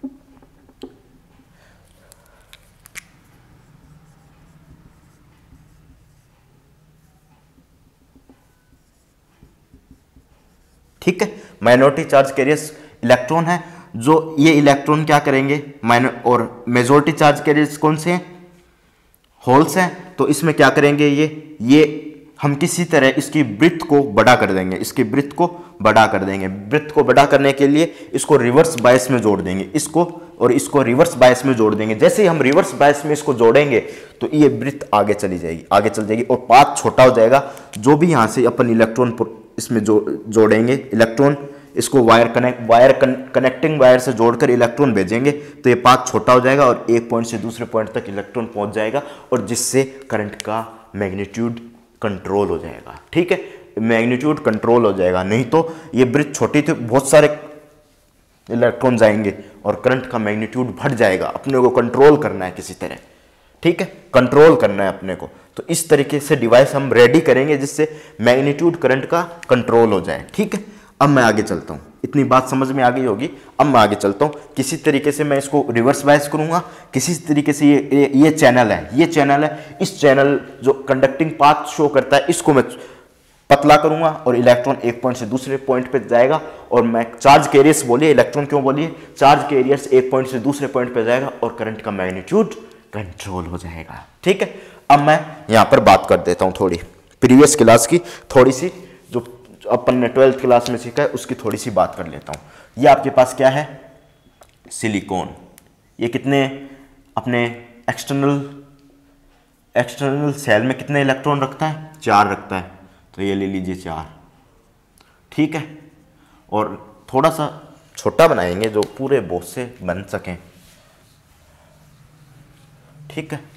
ठीक है, माइनॉरिटी चार्ज कैरियर्स इलेक्ट्रॉन है, जो ये इलेक्ट्रॉन क्या करेंगे, माइनर, और मेजॉरिटी चार्ज कैरियर्स कौन से हैं, होल्स हैं, तो इसमें क्या करेंगे, ये ये हम किसी तरह इसकी ब्रिथ को बड़ा कर देंगे, इसकी ब्रिथ को बड़ा कर देंगे। ब्रिथ को बड़ा करने के लिए इसको रिवर्स बायस में जोड़ देंगे, इसको और इसको रिवर्स बायस में जोड़ देंगे। जैसे ही हम रिवर्स बायस में इसको जोड़ेंगे तो ये ब्रिथ आगे चली जाएगी, आगे चल जाएगी और पाथ छोटा हो जाएगा। जो भी यहाँ से अपन इलेक्ट्रॉन इसमें जो जोड़ेंगे इलेक्ट्रॉन, इसको wire connect wire connecting wire से जोड़कर इलेक्ट्रॉन भेजेंगे तो ये पाथ छोटा हो जाएगा और एक पॉइंट से दूसरे पॉइंट तक इलेक्ट्रॉन पहुंच जाएगा, और जिससे करंट का मैग्नीट्यूड कंट्रोल हो जाएगा। ठीक है, मैग्नीट्यूड कंट्रोल हो जाएगा, नहीं तो ये ब्रिथ छोटी थी, बहुत सारे इलेक्ट्रॉन जाएंगे और करंट का मैग्नीट्यूड बढ़ जाएगा। अपने को कंट्रोल करना है किसी तरह, ठीक है, कंट्रोल करना है अपने को। तो इस तरीके से डिवाइस हम रेडी करेंगे जिससे मैग्नीट्यूड करंट का कंट्रोल हो जाए। ठीक है, अब मैं आगे चलता हूँ, इतनी बात समझ में आ गई होगी। अब मैं आगे चलता हूँ, किसी तरीके से मैं इसको रिवर्स बायस करूंगा, किसी तरीके से ये ये, ये चैनल है, ये चैनल है, इस चैनल जो कंडक्टिंग पाथ शो करता है इसको मैं पतला करूंगा और इलेक्ट्रॉन एक पॉइंट से दूसरे पॉइंट पे जाएगा। और मैं चार्ज कैरियर्स बोलिए, इलेक्ट्रॉन क्यों बोलिए, चार्ज कैरियर्स एक पॉइंट से दूसरे पॉइंट पे जाएगा और करंट का मैग्नीट्यूड कंट्रोल हो जाएगा। ठीक है, अब मैं यहां पर बात कर देता हूं थोड़ी प्रीवियस क्लास की, थोड़ी सी जो अपन ने ट्वेल्थ क्लास में सीखा है उसकी थोड़ी सी बात कर लेता हूं। ये आपके पास क्या है, सिलिकॉन। ये कितने अपने एक्सटर्नल एक्सटर्नल सेल में कितने इलेक्ट्रॉन रखता है, चार रखता है, तो ये ले लीजिए चार। ठीक है, और थोड़ा सा छोटा बनाएंगे जो पूरे बोझ से बन सकें। ठीक है,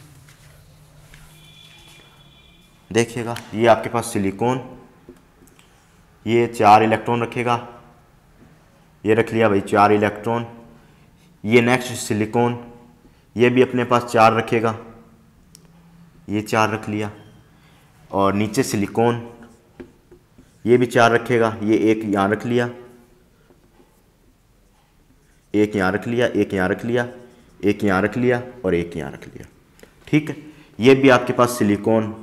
देखिएगा ये आपके पास सिलिकॉन, ये चार इलेक्ट्रॉन रखेगा, ये रख लिया भाई चार इलेक्ट्रॉन। ये नेक्स्ट सिलिकॉन, ये भी अपने पास चार रखेगा, ये चार रख लिया। और नीचे सिलिकॉन, ये भी चार रखेगा, ये एक यहाँ रख लिया, एक यहाँ रख लिया, एक यहाँ रख लिया, एक यहाँ रख लिया और एक यहाँ रख लिया। ठीक है, ये भी आपके पास सिलिकॉन,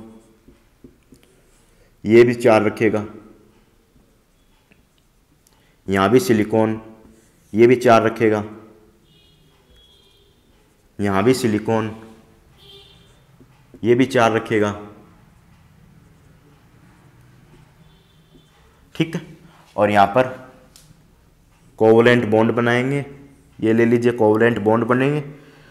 ये भी चार रखेगा, यहाँ भी सिलिकॉन, ये भी चार रखेगा, यहाँ भी सिलिकॉन, ये भी चार रखेगा। ठीक है, और यहाँ पर कोवलेंट बॉन्ड बनाएंगे, ये ले लीजिए कोवलेंट बॉन्ड बनेंगे।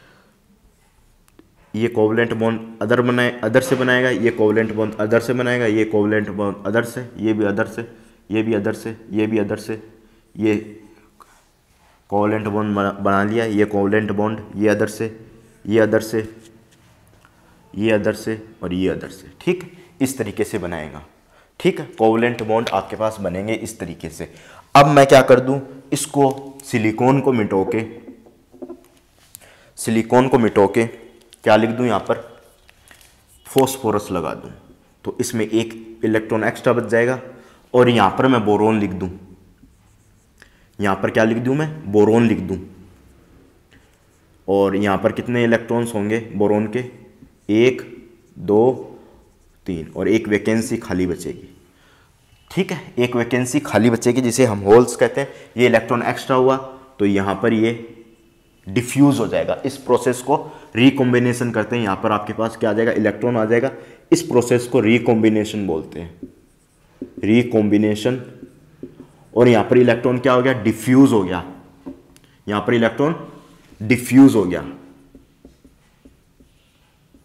ये कोवलेंट बॉन्ड अदर बनाए अदर से बनाएगा, ये कोवलेंट बॉन्ड अदर से बनाएगा, ये कोवलेंट बॉन्ड अदर से, ये भी अदर से, ये भी अदर से, ये भी अदर से, ये कोवलेंट बॉन्ड बना लिया, ये कोवलेंट बॉन्ड, ये अदर से, ये अदर से, ये अदर से और ये अदर से। ठीक, इस तरीके से बनाएगा। ठीक है, कोवलेंट बॉन्ड आपके पास बनेंगे इस तरीके से। अब मैं क्या कर दूं, इसको सिलिकॉन को मिटो के सिलिकॉन को मिटो के क्या लिख दूं, यहाँ पर फॉस्फोरस लगा दूं, तो इसमें एक इलेक्ट्रॉन एक्स्ट्रा बच जाएगा। और यहाँ पर मैं बोरोन लिख दूं, यहाँ पर क्या लिख दूं मैं, बोरोन लिख दूं। और यहाँ पर कितने इलेक्ट्रॉन्स होंगे बोरोन के, एक, दो, तीन, और एक वैकेंसी खाली बचेगी। ठीक है, एक वैकेंसी खाली बचेगी जिसे हम होल्स कहते हैं। ये इलेक्ट्रॉन एक्स्ट्रा हुआ तो यहाँ पर ये डिफ्यूज हो जाएगा। इस प्रोसेस को रिकॉम्बिनेशन करते हैं। यहाँ पर आपके पास क्या आ जाएगा, इलेक्ट्रॉन आ जाएगा। इस प्रोसेस को रिकॉम्बिनेशन बोलते हैं, रिकॉम्बिनेशन। और यहाँ पर इलेक्ट्रॉन क्या हो गया, डिफ्यूज हो गया। यहाँ पर इलेक्ट्रॉन डिफ्यूज हो गया।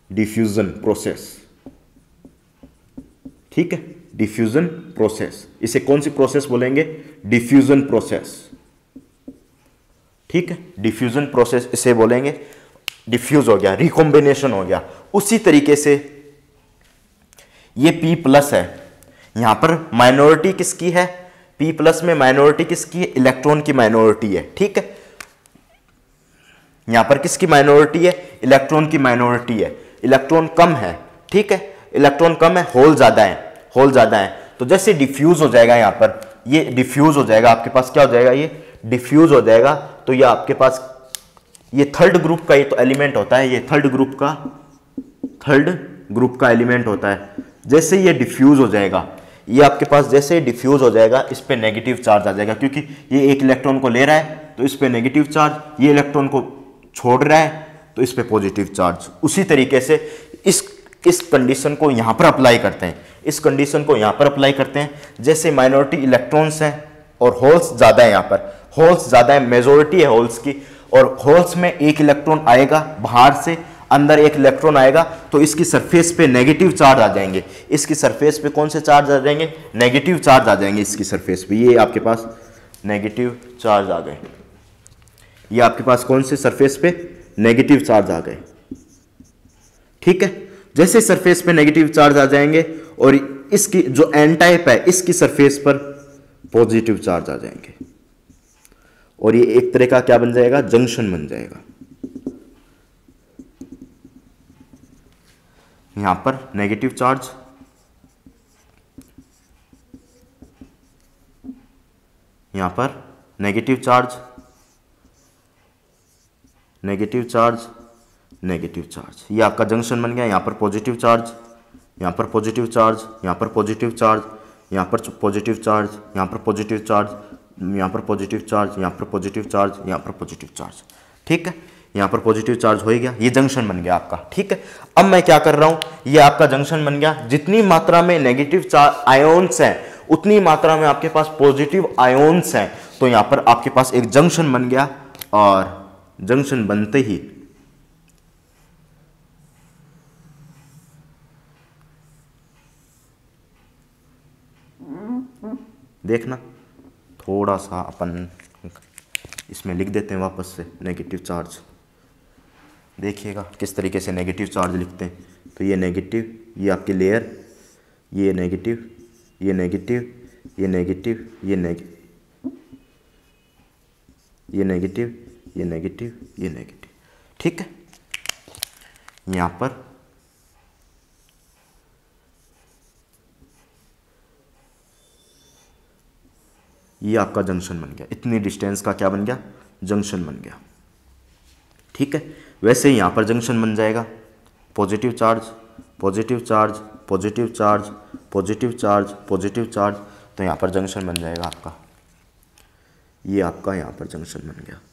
डिफ्यूजन प्रोसेस, ठीक है, डिफ्यूजन प्रोसेस, इसे कौन सी प्रोसेस बोलेंगे? डिफ्यूजन प्रोसेस, ठीक है, डिफ्यूजन प्रोसेस इसे बोलेंगे। डिफ्यूज हो गया, रिकॉम्बिनेशन हो गया। उसी तरीके से ये P प्लस है, यहां पर माइनॉरिटी किसकी है? P प्लस में माइनॉरिटी किसकी है? इलेक्ट्रॉन की माइनॉरिटी है, ठीक है। यहां पर किसकी माइनॉरिटी है? इलेक्ट्रॉन की माइनॉरिटी है। इलेक्ट्रॉन कम है, ठीक है, इलेक्ट्रॉन कम है, होल ज्यादा है, होल ज्यादा है। तो जैसे डिफ्यूज हो जाएगा, यहां पर ये डिफ्यूज हो जाएगा, आपके पास क्या हो जाएगा? ये डिफ्यूज हो जाएगा। तो ये आपके पास ये थर्ड ग्रुप का ये तो एलिमेंट होता है, ये थर्ड ग्रुप का थर्ड ग्रुप का एलिमेंट होता है। जैसे ये डिफ्यूज हो जाएगा, ये आपके पास जैसे डिफ्यूज हो जाएगा, इस पे नेगेटिव चार्ज आ जाएगा, क्योंकि ये एक इलेक्ट्रॉन को ले रहा है तो इस पे नेगेटिव चार्ज, ये इलेक्ट्रॉन को छोड़ रहा है तो इस पे पॉजिटिव चार्ज। उसी तरीके से इस इस कंडीशन को यहां पर अप्लाई करते हैं, इस कंडीशन को यहां पर अप्लाई करते हैं। जैसे माइनॉरिटी इलेक्ट्रॉन्स हैं और होल्स ज्यादा है, यहां पर होल्स ज्यादा है, मेजोरिटी है होल्स की, और होल्स में एक इलेक्ट्रॉन आएगा बाहर से, अंदर एक इलेक्ट्रॉन आएगा, तो इसकी सरफेस पे नेगेटिव चार्ज आ जाएंगे। इसकी सरफेस पे कौन से चार्ज आ जाएंगे? नेगेटिव चार्ज आ जाएंगे इसकी सरफेस पे। ये आपके पास नेगेटिव चार्ज आ गए, ये आपके पास कौन से सरफेस पे? नेगेटिव चार्ज आ गए, ठीक है। जैसे सरफेस पे नेगेटिव चार्ज आ जाएंगे और इसकी जो एन टाइप है, इसकी सरफेस पर पॉजिटिव चार्ज आ जाएंगे, और ये एक तरह का क्या बन जाएगा? जंक्शन बन जाएगा। यहां पर नेगेटिव चार्ज, यहां पर negative charge, negative charge, negative charge, ये आपका जंक्शन बन गया। यहां पर पॉजिटिव चार्ज, यहां पर पॉजिटिव चार्ज, यहां पर पॉजिटिव चार्ज, यहां पर पॉजिटिव चार्ज, यहां पर पॉजिटिव चार्ज, यहां पर पॉजिटिव चार्ज, यहां पर पॉजिटिव चार्ज, यहां पर पॉजिटिव चार्ज, ठीक है। यहां पर पॉजिटिव चार्ज हो गया, ये जंक्शन बन गया आपका, ठीक है। अब मैं क्या कर रहा हूं? ये आपका जंक्शन बन गया। जितनी मात्रा में नेगेटिव चार्ज आयोन्स हैं, उतनी मात्रा में आपके पास पॉजिटिव आयोन्स हैं। तो यहां पर आपके पास एक जंक्शन बन गया, और जंक्शन बनते ही देखना, थोड़ा सा अपन इसमें लिख देते हैं वापस से नेगेटिव चार्ज। देखिएगा किस तरीके से नेगेटिव चार्ज लिखते हैं। तो ये नेगेटिव, ये आपकी लेयर, ये नेगेटिव, ये नेगेटिव, ये नेगेटिव, ये नेगेटिव, ये नेगेटिव, ये नेगेटिव, ये नेगेटिव, ठीक है। यहां पर ये आपका जंक्शन बन गया। इतनी डिस्टेंस का क्या बन गया? जंक्शन बन गया, ठीक है। वैसे ही यहां पर जंक्शन बन जाएगा, positive charge, positive charge, positive charge, positive charge, positive charge. तो यहां पर जंक्शन बन जाएगा आपका, ये आपका यहां पर जंक्शन बन गया,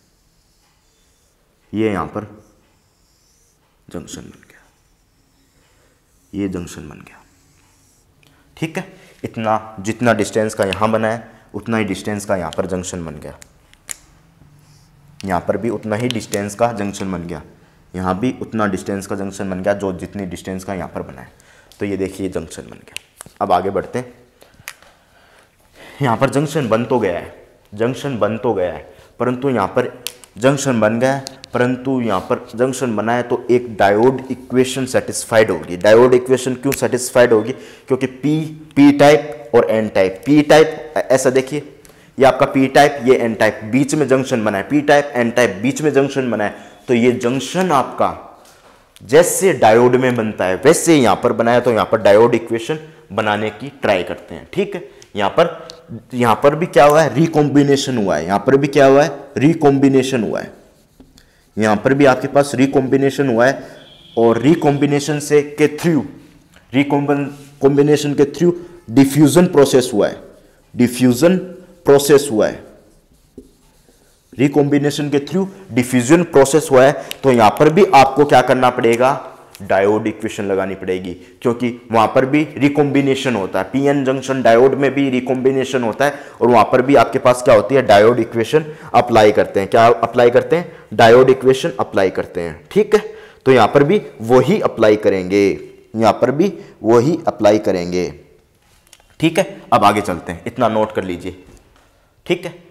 ये यहां पर जंक्शन बन गया, ये जंक्शन बन गया, ठीक है। इतना जितना डिस्टेंस का यहां बना है, उतना ही डिस्टेंस का यहां पर जंक्शन बन गया। यहां पर भी उतना ही डिस्टेंस का जंक्शन बन गया, यहां भी उतना डिस्टेंस का जंक्शन बन गया जो जितनी डिस्टेंस का यहां पर बना है। तो ये देखिए जंक्शन बन गया। अब आगे बढ़ते हैं। यहां पर जंक्शन बन तो गया है, जंक्शन बन तो गया है, परंतु यहां पर जंक्शन बन गया है, परंतु यहां पर जंक्शन बना है तो एक डायोड इक्वेशन सेटिस्फाइड होगी। डायोड इक्वेशन क्यों सेटिस्फाइड होगी? क्योंकि पी पी टाइप और एन टाइप। पी टाइप ऐसा देखिए, ये आपका पी टाइप, ये एन टाइप, बीच में जंक्शन बना है। पी टाइप एन टाइप, बीच में जंक्शन बना है। तो ये जंक्शन आपका जैसे डायोड में बनता है वैसे यहां पर बनाया, तो यहां पर डायोड इक्वेशन बनाने की ट्राई करते हैं, ठीक है। यहां पर यहां पर भी क्या हुआ है? रिकॉम्बिनेशन हुआ है। यहां पर भी क्या हुआ है? रिकॉम्बिनेशन हुआ है। यहां पर भी आपके पास रिकॉम्बिनेशन हुआ है, और रिकॉम्बिनेशन से के थ्रू रिकॉम्बिनेशन के थ्रू डिफ्यूजन प्रोसेस हुआ है। डिफ्यूजन प्रोसेस हुआ है, रिकॉम्बिनेशन के थ्रू डिफ्यूजन प्रोसेस हुआ है। तो यहां पर भी आपको क्या करना पड़ेगा? डायोड इक्वेशन लगानी पड़ेगी, क्योंकि वहां पर भी रिकॉम्बिनेशन होता है। पीएन जंक्शन डायोड में भी रिकॉम्बिनेशन होता है, और वहां पर भी आपके पास क्या होती है? डायोड इक्वेशन अप्लाई करते हैं। क्या अप्लाई करते हैं? डायोड इक्वेशन अप्लाई करते हैं, ठीक है। तो यहां पर भी वही अप्लाई करेंगे, यहां पर भी वही अप्लाई करेंगे। ठीक है, अब आगे चलते हैं, इतना नोट कर लीजिए। ठीक है,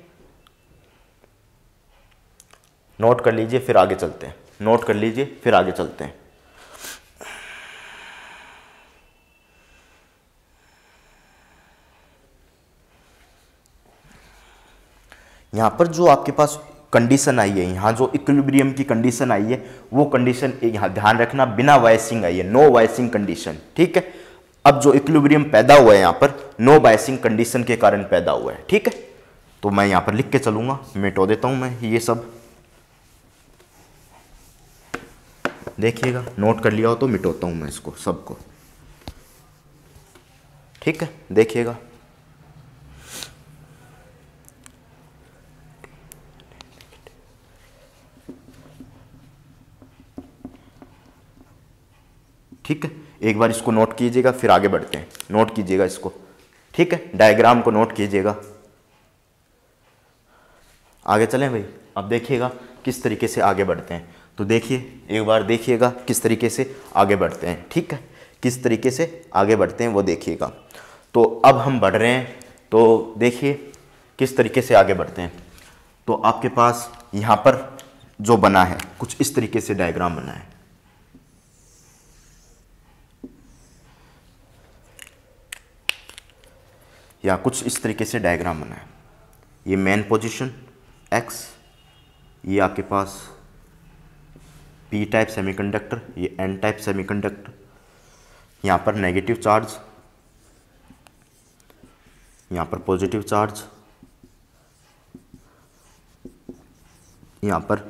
नोट कर लीजिए फिर आगे चलते हैं, नोट कर लीजिए फिर आगे चलते हैं। यहां पर जो आपके पास कंडीशन आई है, यहाँ जो इक्विलिब्रियम की कंडीशन आई है, वो कंडीशन यहाँ ध्यान रखना बिना वाइसिंग आई है, नो वाइसिंग कंडीशन। ठीक है, अब जो इक्विलिब्रियम पैदा हुआ है यहाँ पर नो वाइसिंग कंडीशन के कारण पैदा हुआ है। ठीक है, तो मैं यहाँ पर लिख के चलूंगा, मिटो देता हूँ मैं ये सब, देखिएगा नोट कर लिया हो तो मिटोता हूँ मैं इसको सबको। ठीक है, देखिएगा ठीक है, एक बार इसको नोट कीजिएगा फिर आगे बढ़ते हैं, नोट कीजिएगा इसको। ठीक है, डायग्राम को नोट कीजिएगा, आगे चलें भाई। अब देखिएगा किस तरीके से आगे बढ़ते हैं, तो देखिए एक बार देखिएगा किस तरीके से आगे बढ़ते हैं। ठीक है, किस तरीके से आगे बढ़ते हैं वो देखिएगा। तो अब हम बढ़ रहे हैं, तो देखिए किस तरीके से आगे बढ़ते हैं। तो आपके पास यहाँ पर जो बना है कुछ इस तरीके से डायग्राम बना है, या कुछ इस तरीके से डायग्राम बना है। ये मेन पोजीशन एक्स, ये आपके पास पी टाइप सेमीकंडक्टर, ये एन टाइप सेमीकंडक्टर, यहाँ पर नेगेटिव चार्ज, यहाँ पर पॉजिटिव चार्ज, यहाँ पर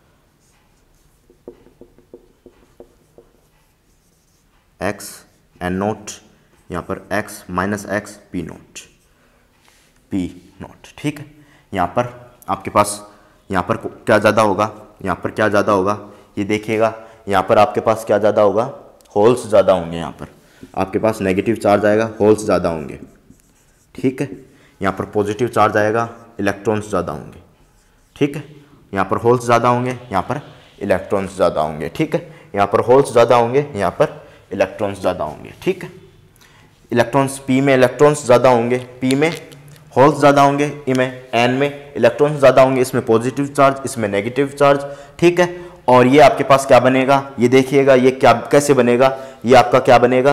एक्स एन नोट, यहाँ पर x minus X P nought, P nought. ठीक है, यहाँ पर आपके पास यहाँ पर क्या ज़्यादा होगा, यहाँ पर क्या ज़्यादा होगा, ये देखिएगा यहाँ पर आपके पास क्या ज़्यादा होगा, होल्स ज़्यादा होंगे। यहाँ पर आपके पास नेगेटिव चार्ज आएगा, होल्स ज़्यादा होंगे। ठीक है, यहाँ पर पॉजिटिव चार्ज आएगा, इलेक्ट्रॉन्स ज़्यादा होंगे। ठीक है, यहाँ पर होल्स ज़्यादा होंगे, यहाँ पर इलेक्ट्रॉन्स ज़्यादा होंगे। ठीक है, यहाँ पर होल्स ज़्यादा होंगे, यहाँ पर इलेक्ट्रॉन्स ज़्यादा होंगे। ठीक है, इलेक्ट्रॉन्स पी में इलेक्ट्रॉन्स ज़्यादा होंगे, पी में होल्स ज़्यादा होंगे, ई में एन में इलेक्ट्रॉन्स ज़्यादा होंगे, इसमें पॉजिटिव चार्ज, इसमें नेगेटिव चार्ज। ठीक है, और ये आपके पास क्या बनेगा, ये देखिएगा ये क्या कैसे बनेगा, ये आपका क्या बनेगा,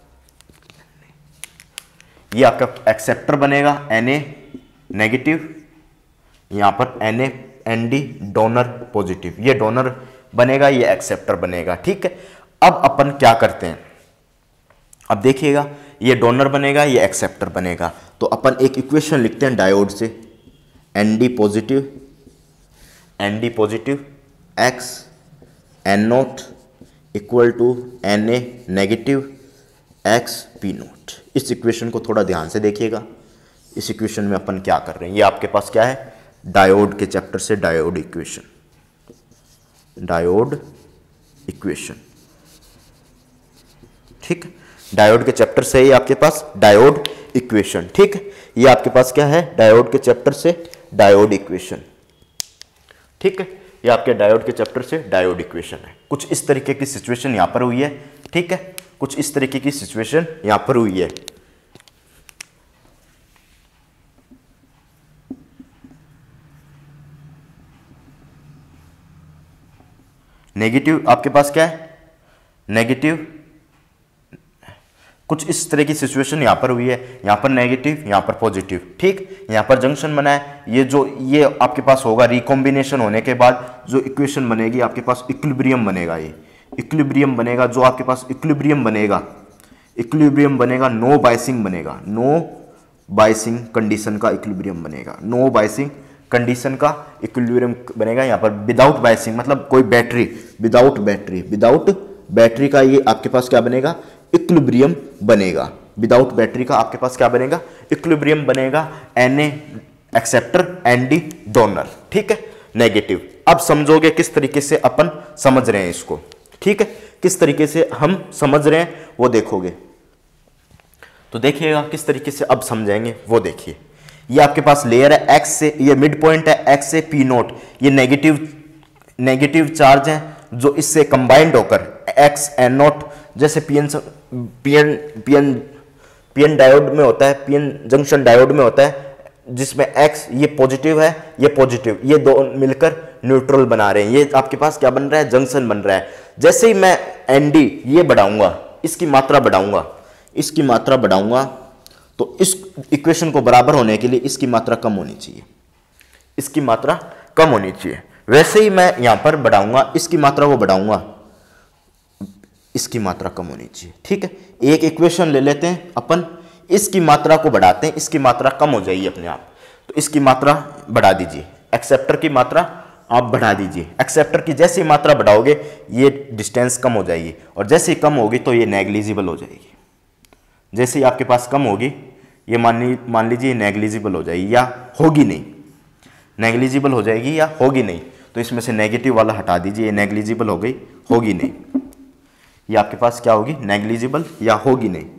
ये आपका एक्सेप्टर बनेगा एन ए नेगेटिव, यहाँ पर N A N D donor positive, ये डोनर बनेगा, ये एक्सेप्टर बनेगा। ठीक है, अब अपन क्या करते हैं, अब देखिएगा ये डोनर बनेगा, ये एक्सेप्टर बनेगा, तो अपन एक इक्वेशन लिखते हैं डायोड से, N D positive N D positive X N naught equal to N A negative X P naught. इस इक्वेशन को थोड़ा ध्यान से देखिएगा, इस इक्वेशन में अपन क्या कर रहे हैं, ये आपके पास क्या है, डायोड के चैप्टर से डायोड इक्वेशन, डायोड इक्वेशन। ठीक है, डायोड के चैप्टर से ही आपके पास डायोड इक्वेशन। ठीक है, ये आपके पास क्या है, डायोड के चैप्टर से डायोड इक्वेशन। ठीक है, ये आपके डायोड के चैप्टर से डायोड इक्वेशन है। कुछ इस तरीके की सिचुएशन यहां पर हुई है। ठीक है, कुछ इस तरीके की सिचुएशन यहां पर हुई है। नेगेटिव आपके पास क्या है, नेगेटिव, कुछ इस तरह की सिचुएशन यहां पर हुई है, यहां पर नेगेटिव, यहां पर पॉजिटिव। ठीक, यहां पर जंक्शन बना है, ये जो ये आपके पास होगा रिकॉम्बिनेशन होने के बाद जो इक्वेशन बनेगी आपके पास इक्विलिब्रियम बनेगा, ये इक्विलिब्रियम बनेगा, जो आपके पास इक्विलिब्रियम बनेगा, इक्विलिब्रियम बनेगा, नो बाइसिंग बनेगा, नो बाइसिंग कंडीशन का इक्विलिब्रियम बनेगा, नो बाइसिंग कंडीशन का इक्विलिब्रियम बनेगा। यहाँ पर विदाउट बाइसिंग मतलब कोई battery, without battery, without battery का ये आपके पास क्या बनेगा, इक्विलिब्रियम बनेगा। विदाउट बैटरी का आपके पास क्या बनेगा, इक्विलिब्रियम बनेगा, N A acceptor N D donor. ठीक है, नेगेटिव। अब समझोगे किस तरीके से अपन समझ रहे हैं इसको। ठीक है, किस तरीके से हम समझ रहे हैं वो देखोगे, तो देखिएगा किस तरीके से अब समझेंगे वो देखिए। ये आपके पास लेयर है एक्स से, ये मिड पॉइंट है एक्स से पी नोट, ये नेगेटिव नेगेटिव चार्ज है जो इससे कंबाइंड होकर एक्स एन नॉट, जैसे PN PN PN PN diode में होता है, पीएन जंक्शन डायोड में होता है, जिसमें एक्स ये पॉजिटिव है, ये पॉजिटिव, ये दो मिलकर न्यूट्रल बना रहे हैं। ये आपके पास क्या बन रहा है, जंक्शन बन रहा है। जैसे ही मैं एनडी ये बढ़ाऊंगा, इसकी मात्रा बढ़ाऊंगा, इसकी मात्रा बढ़ाऊंगा, तो इस इक्वेशन को बराबर होने के लिए इसकी मात्रा कम होनी चाहिए, इसकी मात्रा कम होनी चाहिए। वैसे ही मैं यहां पर बढ़ाऊंगा, इसकी मात्रा को बढ़ाऊंगा, इसकी मात्रा कम होनी चाहिए। ठीक है, एक इक्वेशन ले लेते हैं अपन, इसकी मात्रा को बढ़ाते हैं, इसकी मात्रा कम हो जाएगी अपने आप, तो इसकी मात्रा बढ़ा दीजिए, एक्सेप्टर की मात्रा आप बढ़ा दीजिए। एक्सेप्टर की जैसे ही मात्रा बढ़ाओगे ये डिस्टेंस कम हो जाएगी, और जैसे ही कम होगी तो ये नेग्लिजिबल हो जाएगी। जैसे ही आपके पास कम होगी ये मान मान लीजिए नेग्लिजिबल हो जाएगी या होगी नहीं, नेग्लिजिबल हो जाएगी या होगी नहीं। तो इसमें से नेगेटिव वाला हटा दीजिए, ये नेग्लिजिबल हो गई, होगी नहीं, ये आपके पास क्या होगी, नेग्लिजिबल या होगी नहीं।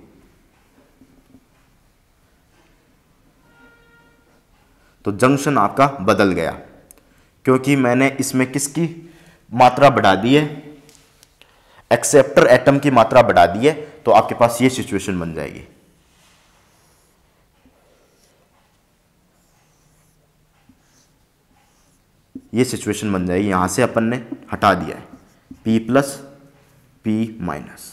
तो जंक्शन आपका बदल गया, क्योंकि मैंने इसमें किसकी मात्रा बढ़ा दी है, एक्सेप्टर एटम की मात्रा बढ़ा दी है। तो आपके पास ये सिचुएशन बन जाएगी। ये सिचुएशन बन जाएगी, यहां से अपन ने हटा दिया है P plus P minus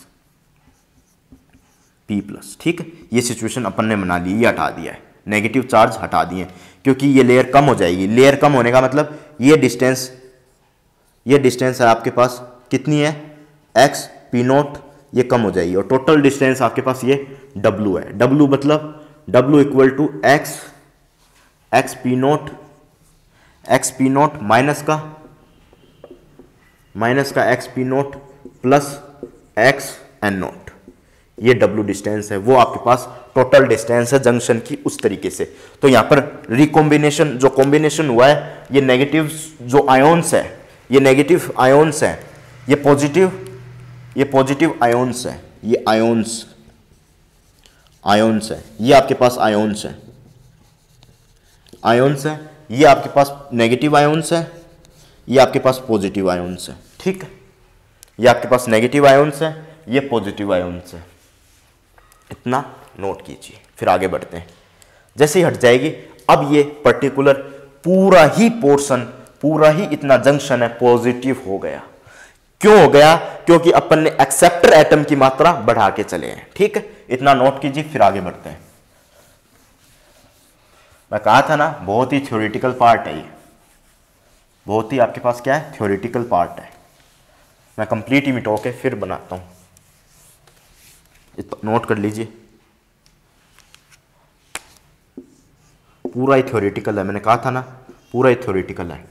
P plus. ठीक है, ये सिचुएशन अपन ने बना ली, ये हटा दिया है, नेगेटिव चार्ज हटा दिए, क्योंकि ये लेयर कम हो जाएगी। लेयर कम होने का मतलब ये डिस्टेंस, ये डिस्टेंस है आपके पास कितनी है, x P नोट, ये कम हो जाएगी, और टोटल डिस्टेंस आपके पास ये W है। W मतलब W equal to X X P naught, X P naught minus का माइनस का X P naught plus X N naught, ये W डिस्टेंस है, वो आपके पास टोटल डिस्टेंस है जंक्शन की उस तरीके से। तो यहां पर रिकॉम्बिनेशन, जो कॉम्बिनेशन हुआ है, ये नेगेटिव जो आयोन्स है, ये नेगेटिव आयोन्स है, ये पॉजिटिव ये पॉजिटिव आयोन्स है, ये आयोन्स आयोन्स है, ये आपके पास आयोन्स है, आयोन्स है, ये आपके पास नेगेटिव आयोन्स है, ये आपके पास पॉजिटिव आयोन्स है। ठीक है, ये आपके पास नेगेटिव आयोन्स है, ये पॉजिटिव आयोन्स है, इतना नोट कीजिए। फिर आगे बढ़ते हैं, जैसे ही हट जाएगी, अब ये पर्टिकुलर पूरा ही पोर्शन, पूरा ही इतना जंक्शन है पॉजिटिव हो गया। क्यों हो गया, क्योंकि अपन ने एक्सेप्टर एटम की मात्रा बढ़ा के चले हैं। ठीक है, इतना नोट कीजिए, फिर आगे बढ़ते हैं। मैं कहा था ना, बहुत ही थ्योरेटिकल पार्ट है ये, बहुत ही आपके पास क्या है, थ्योरेटिकल पार्ट है। मैं कंप्लीट ही मिटो के फिर बनाता हूं, नोट कर लीजिए, पूरा ही थ्योरेटिकल है। मैंने कहा था ना, पूरा ही थ्योरेटिकल है।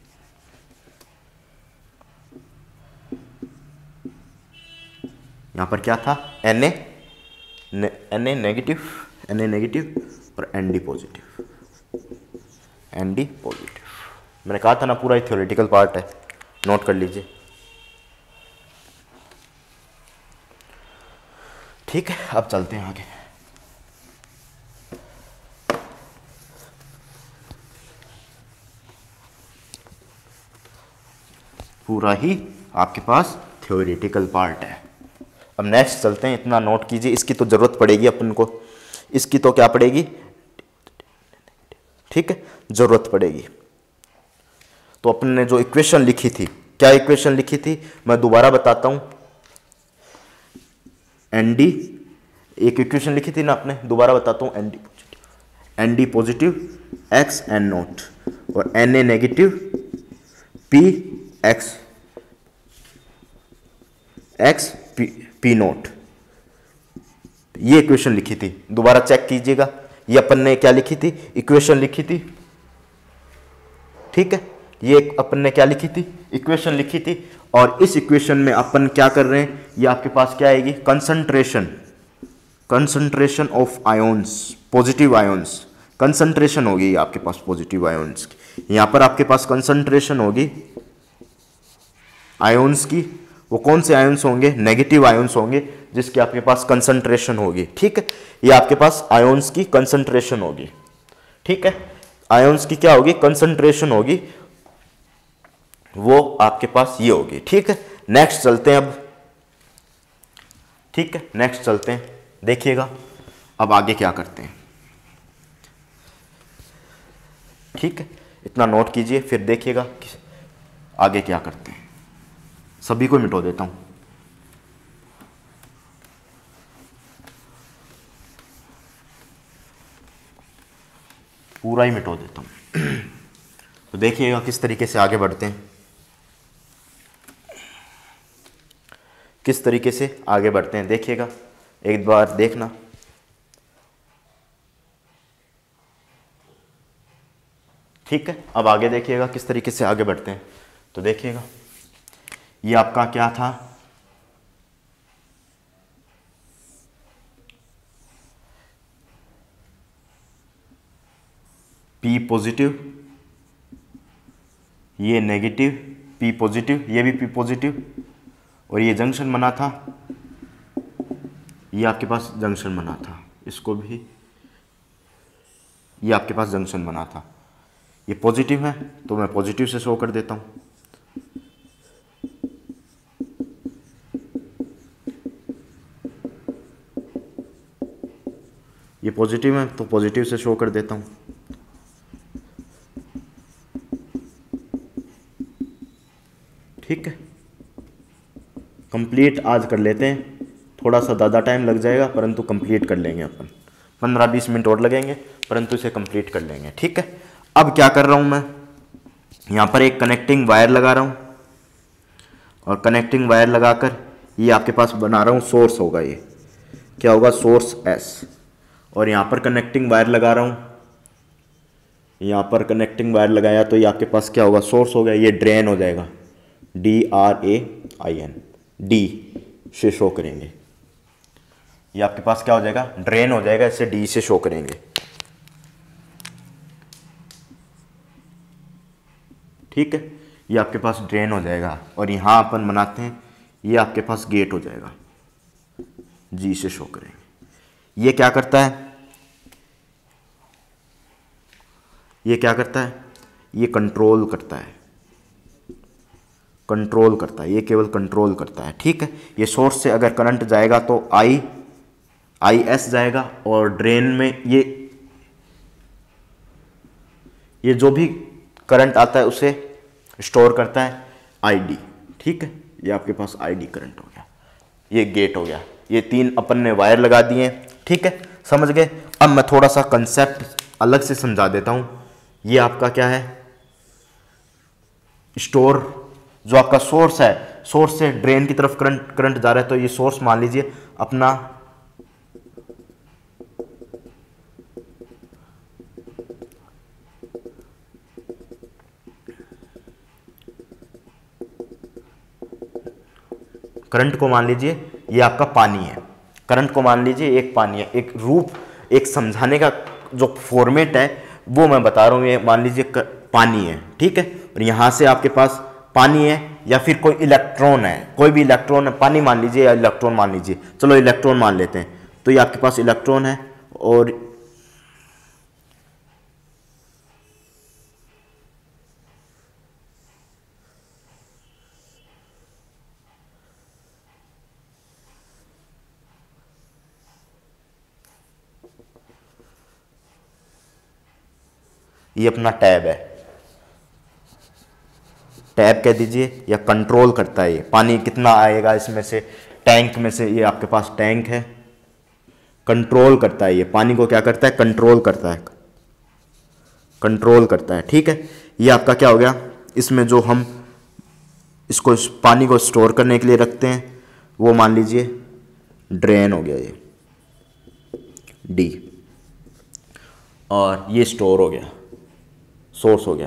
यहां पर क्या था, N A N A negative, N A negative और N D positive, N D positive. मैंने कहा था ना, पूरा ही थ्योरेटिकल पार्ट है, नोट कर लीजिए। ठीक है, अब चलते हैं आगे। पूरा ही आपके पास थ्योरेटिकल पार्ट है। अब नेक्स्ट चलते हैं, इतना नोट कीजिए, इसकी तो जरूरत पड़ेगी अपन को, इसकी तो क्या पड़ेगी, ठीक है, जरूरत पड़ेगी। तो अपन ने जो इक्वेशन लिखी थी, क्या इक्वेशन लिखी थी, मैं दोबारा बताता हूं। एन डी, एक इक्वेशन लिखी थी ना आपने, दोबारा बताता हूं। N D positive, N D positive X N naught, और N A negative P X X P P naught, ये इक्वेशन लिखी थी। दोबारा चेक कीजिएगा, ये अपन ने क्या लिखी थी, इक्वेशन लिखी थी। ठीक है, ये अपन ने क्या लिखी थी, इक्वेशन लिखी थी। और इस इक्वेशन में अपन क्या कर रहे हैं, ये आपके पास क्या आएगी, concentration, concentration of ions, positive ions, concentration होगी आपके पास पॉजिटिव आयोन्स की। यहां पर आपके पास कंसंट्रेशन होगी आयोन्स की। वो कौन से आयोन्स होंगे, नेगेटिव आयोन्स होंगे, जिसकी आपके पास कंसंट्रेशन होगी। ठीक है, ये आपके पास आयोन्स की कंसंट्रेशन होगी। ठीक है, आयोन्स की क्या होगी, कंसंट्रेशन होगी। वो आपके पास ये होगी। ठीक है, नेक्स्ट चलते हैं अब। ठीक है, नेक्स्ट चलते हैं, देखिएगा अब आगे क्या करते हैं। ठीक है, इतना नोट कीजिए, फिर देखिएगा आगे क्या करते हैं। सभी को मिटो देता हूं। पूरा ही मिटो देता हूं। तो देखिएगा किस तरीके से आगे बढ़ते हैं, किस तरीके से आगे बढ़ते हैं देखिएगा, एक बार देखना। ठीक है, अब आगे देखिएगा किस तरीके से आगे बढ़ते हैं। तो देखिएगा ये आपका क्या था, P पॉजिटिव, ये नेगेटिव, P पॉजिटिव, ये भी P पॉजिटिव, और ये जंक्शन बना था, ये आपके पास जंक्शन बना था, इसको भी, ये आपके पास जंक्शन बना था। ये पॉजिटिव है तो मैं पॉजिटिव से शो कर देता हूँ। ये पॉजिटिव है तो पॉजिटिव से शो कर देता हूँ। ठीक है, कंप्लीट आज कर लेते हैं, थोड़ा सा ज़्यादा टाइम लग जाएगा परंतु कंप्लीट कर लेंगे अपन, पंद्रह बीस मिनट और लगेंगे परंतु इसे कंप्लीट कर लेंगे। ठीक है, अब क्या कर रहा हूँ मैं, यहाँ पर एक कनेक्टिंग वायर लगा रहा हूँ, और कनेक्टिंग वायर लगाकर ये आपके पास बना रहा हूँ सोर्स होगा, ये क्या होगा, सोर्स एस, और यहाँ पर कनेक्टिंग वायर लगा रहा हूँ, यहाँ पर कनेक्टिंग वायर लगाया तो ये आपके पास क्या होगा, सोर्स हो गया, ये ड्रेन हो जाएगा, D R A I N, D से शो करेंगे, ये आपके पास क्या हो जाएगा, ड्रेन हो जाएगा, इसे डी से शो करेंगे। ठीक है, ये आपके पास ड्रेन हो जाएगा, और यहाँ अपन बनाते हैं, ये आपके पास गेट हो जाएगा, जी से शो करेंगे। ये क्या करता है, ये क्या करता है, ये कंट्रोल करता है, कंट्रोल करता है, ये केवल कंट्रोल करता है। ठीक है, ये सोर्स से अगर करंट जाएगा तो आई आई एस जाएगा, और ड्रेन में ये ये जो भी करंट आता है उसे स्टोर करता है आई डी। ठीक है, ये आपके पास आई डी करंट हो गया, ये गेट हो गया, ये तीन अपन ने वायर लगा दिए। ठीक है, समझ गए। अब मैं थोड़ा सा कंसेप्ट अलग से समझा देता हूं। ये आपका क्या है, स्टोर, जो आपका सोर्स है, सोर्स से ड्रेन की तरफ करंट करंट जा रहा है, तो ये सोर्स मान लीजिए अपना करंट को मान लीजिए ये आपका पानी है, करंट को मान लीजिए एक पानी है, एक रूप, एक समझाने का जो फॉर्मेट है वो मैं बता रहा हूँ। ये मान लीजिए पानी है, ठीक है, और यहाँ से आपके पास पानी है या फिर कोई इलेक्ट्रॉन है, कोई भी इलेक्ट्रॉन है, पानी मान लीजिए या इलेक्ट्रॉन मान लीजिए, चलो इलेक्ट्रॉन मान लेते हैं, तो ये आपके पास इलेक्ट्रॉन है, और ये अपना टैब है, टैब कह दीजिए, या कंट्रोल करता है ये पानी कितना आएगा इसमें से, टैंक में से, ये आपके पास टैंक है, कंट्रोल करता है, ये पानी को क्या करता है, कंट्रोल करता है, कंट्रोल करता है। ठीक है, ये आपका क्या हो गया, इसमें जो हम इसको इस पानी को स्टोर करने के लिए रखते हैं वो मान लीजिए ड्रेन हो गया, ये डी, और ये स्टोर हो गया, सोर्स हो गया।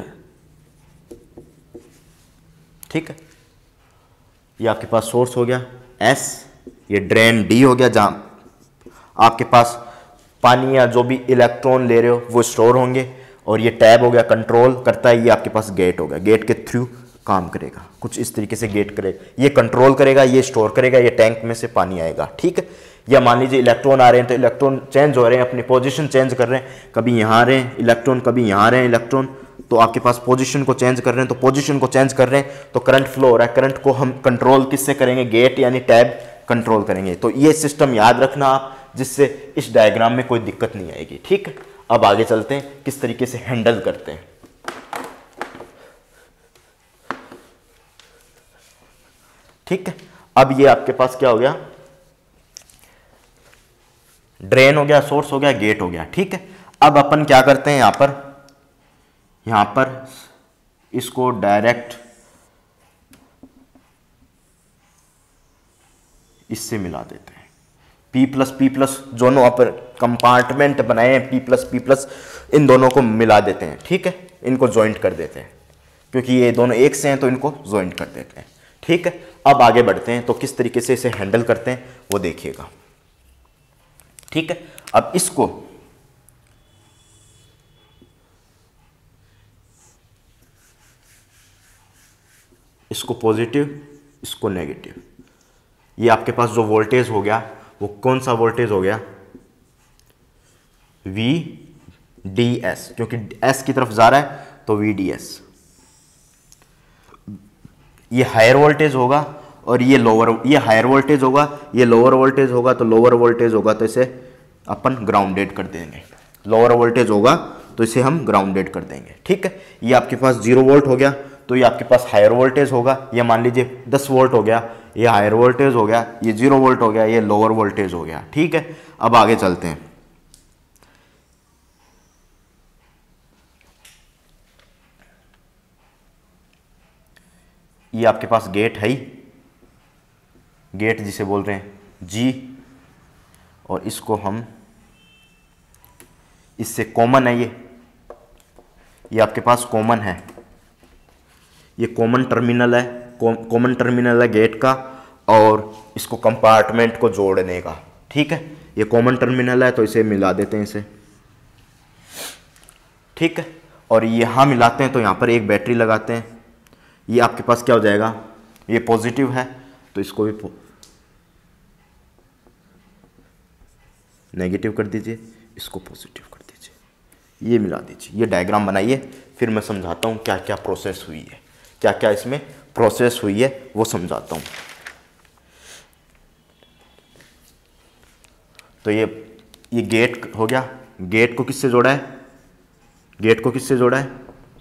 ठीक है, ये आपके पास सोर्स हो गया एस, ये ड्रेन डी हो गया, जहां आपके पास पानी या जो भी इलेक्ट्रॉन ले रहे हो वो स्टोर होंगे, और ये टैब हो गया, कंट्रोल करता है, ये आपके पास गेट हो गया, गेट के थ्रू काम करेगा, कुछ इस तरीके से गेट करेगा, ये कंट्रोल करेगा, ये स्टोर करेगा, ये टैंक में से पानी आएगा। ठीक है, या मान लीजिए इलेक्ट्रॉन आ रहे हैं तो इलेक्ट्रॉन चेंज हो रहे हैं, अपनी पोजीशन चेंज कर रहे हैं, कभी यहाँ आ रहे हैं इलेक्ट्रॉन, कभी यहाँ आ रहे हैं इलेक्ट्रॉन, तो आपके पास पोजीशन को चेंज कर रहे हैं, तो पोजीशन को चेंज कर रहे हैं तो करंट फ्लो हो रहा है। करंट को हम कंट्रोल किससे करेंगे? गेट यानी टैब कंट्रोल करेंगे। तो ये सिस्टम याद रखना आप, जिससे इस डायग्राम में कोई दिक्कत नहीं आएगी। ठीक है, अब आगे चलते हैं किस तरीके से हैंडल करते हैं। ठीक है, अब ये आपके पास क्या हो गया? ड्रेन हो गया, सोर्स हो गया, गेट हो गया। ठीक है, अब अपन क्या करते हैं, यहां पर यहां पर इसको डायरेक्ट इससे मिला देते हैं। P प्लस P प्लस दोनों पर कंपार्टमेंट बनाए हैं, P प्लस P प्लस, इन दोनों को मिला देते हैं। ठीक है, इनको ज्वाइंट कर देते हैं, क्योंकि ये दोनों एक से हैं तो इनको ज्वाइंट कर देते हैं। ठीक है, अब आगे बढ़ते हैं, तो किस तरीके से इसे हैंडल करते हैं वो देखिएगा। ठीक है, अब इसको इसको पॉजिटिव, इसको नेगेटिव। ये आपके पास जो वोल्टेज हो गया वो कौन सा वोल्टेज हो गया? वी डी एस, क्योंकि एस की तरफ जा रहा है तो वी डी एस। ये हायर वोल्टेज होगा और ये लोअर, ये हायर वोल्टेज होगा, ये लोअर वोल्टेज होगा, तो लोअर वोल्टेज होगा तो इसे अपन ग्राउंडेड कर देंगे। लोअर वोल्टेज होगा तो इसे हम ग्राउंडेड कर देंगे। ठीक है, ये आपके पास जीरो वोल्ट हो गया, तो ये आपके पास हायर वोल्टेज होगा। ये मान लीजिए दस वोल्ट हो गया, ये हायर वोल्टेज हो गया, ये जीरो वोल्ट हो गया, ये लोअर वोल्टेज हो गया। ठीक है, अब आगे चलते हैं। ये आपके पास गेट है ही, गेट जिसे बोल रहे हैं जी, और इसको हम इससे कॉमन है, ये ये आपके पास कॉमन है, ये कॉमन टर्मिनल है, कॉमन टर्मिनल है गेट का और इसको कंपार्टमेंट को जोड़ने का। ठीक है, ये कॉमन टर्मिनल है तो इसे मिला देते हैं इसे। ठीक है, और यहाँ मिलाते हैं तो यहाँ पर एक बैटरी लगाते हैं। ये आपके पास क्या हो जाएगा? ये पॉजिटिव है तो इसको भी नेगेटिव कर दीजिए, इसको पॉजिटिव कर दीजिए, ये मिला दीजिए। ये डायग्राम बनाइए, फिर मैं समझाता हूँ क्या क्या प्रोसेस हुई है, क्या क्या इसमें प्रोसेस हुई है वो समझाता हूँ। तो ये ये गेट हो गया, गेट को किससे जोड़ा है? गेट को किससे जोड़ा है?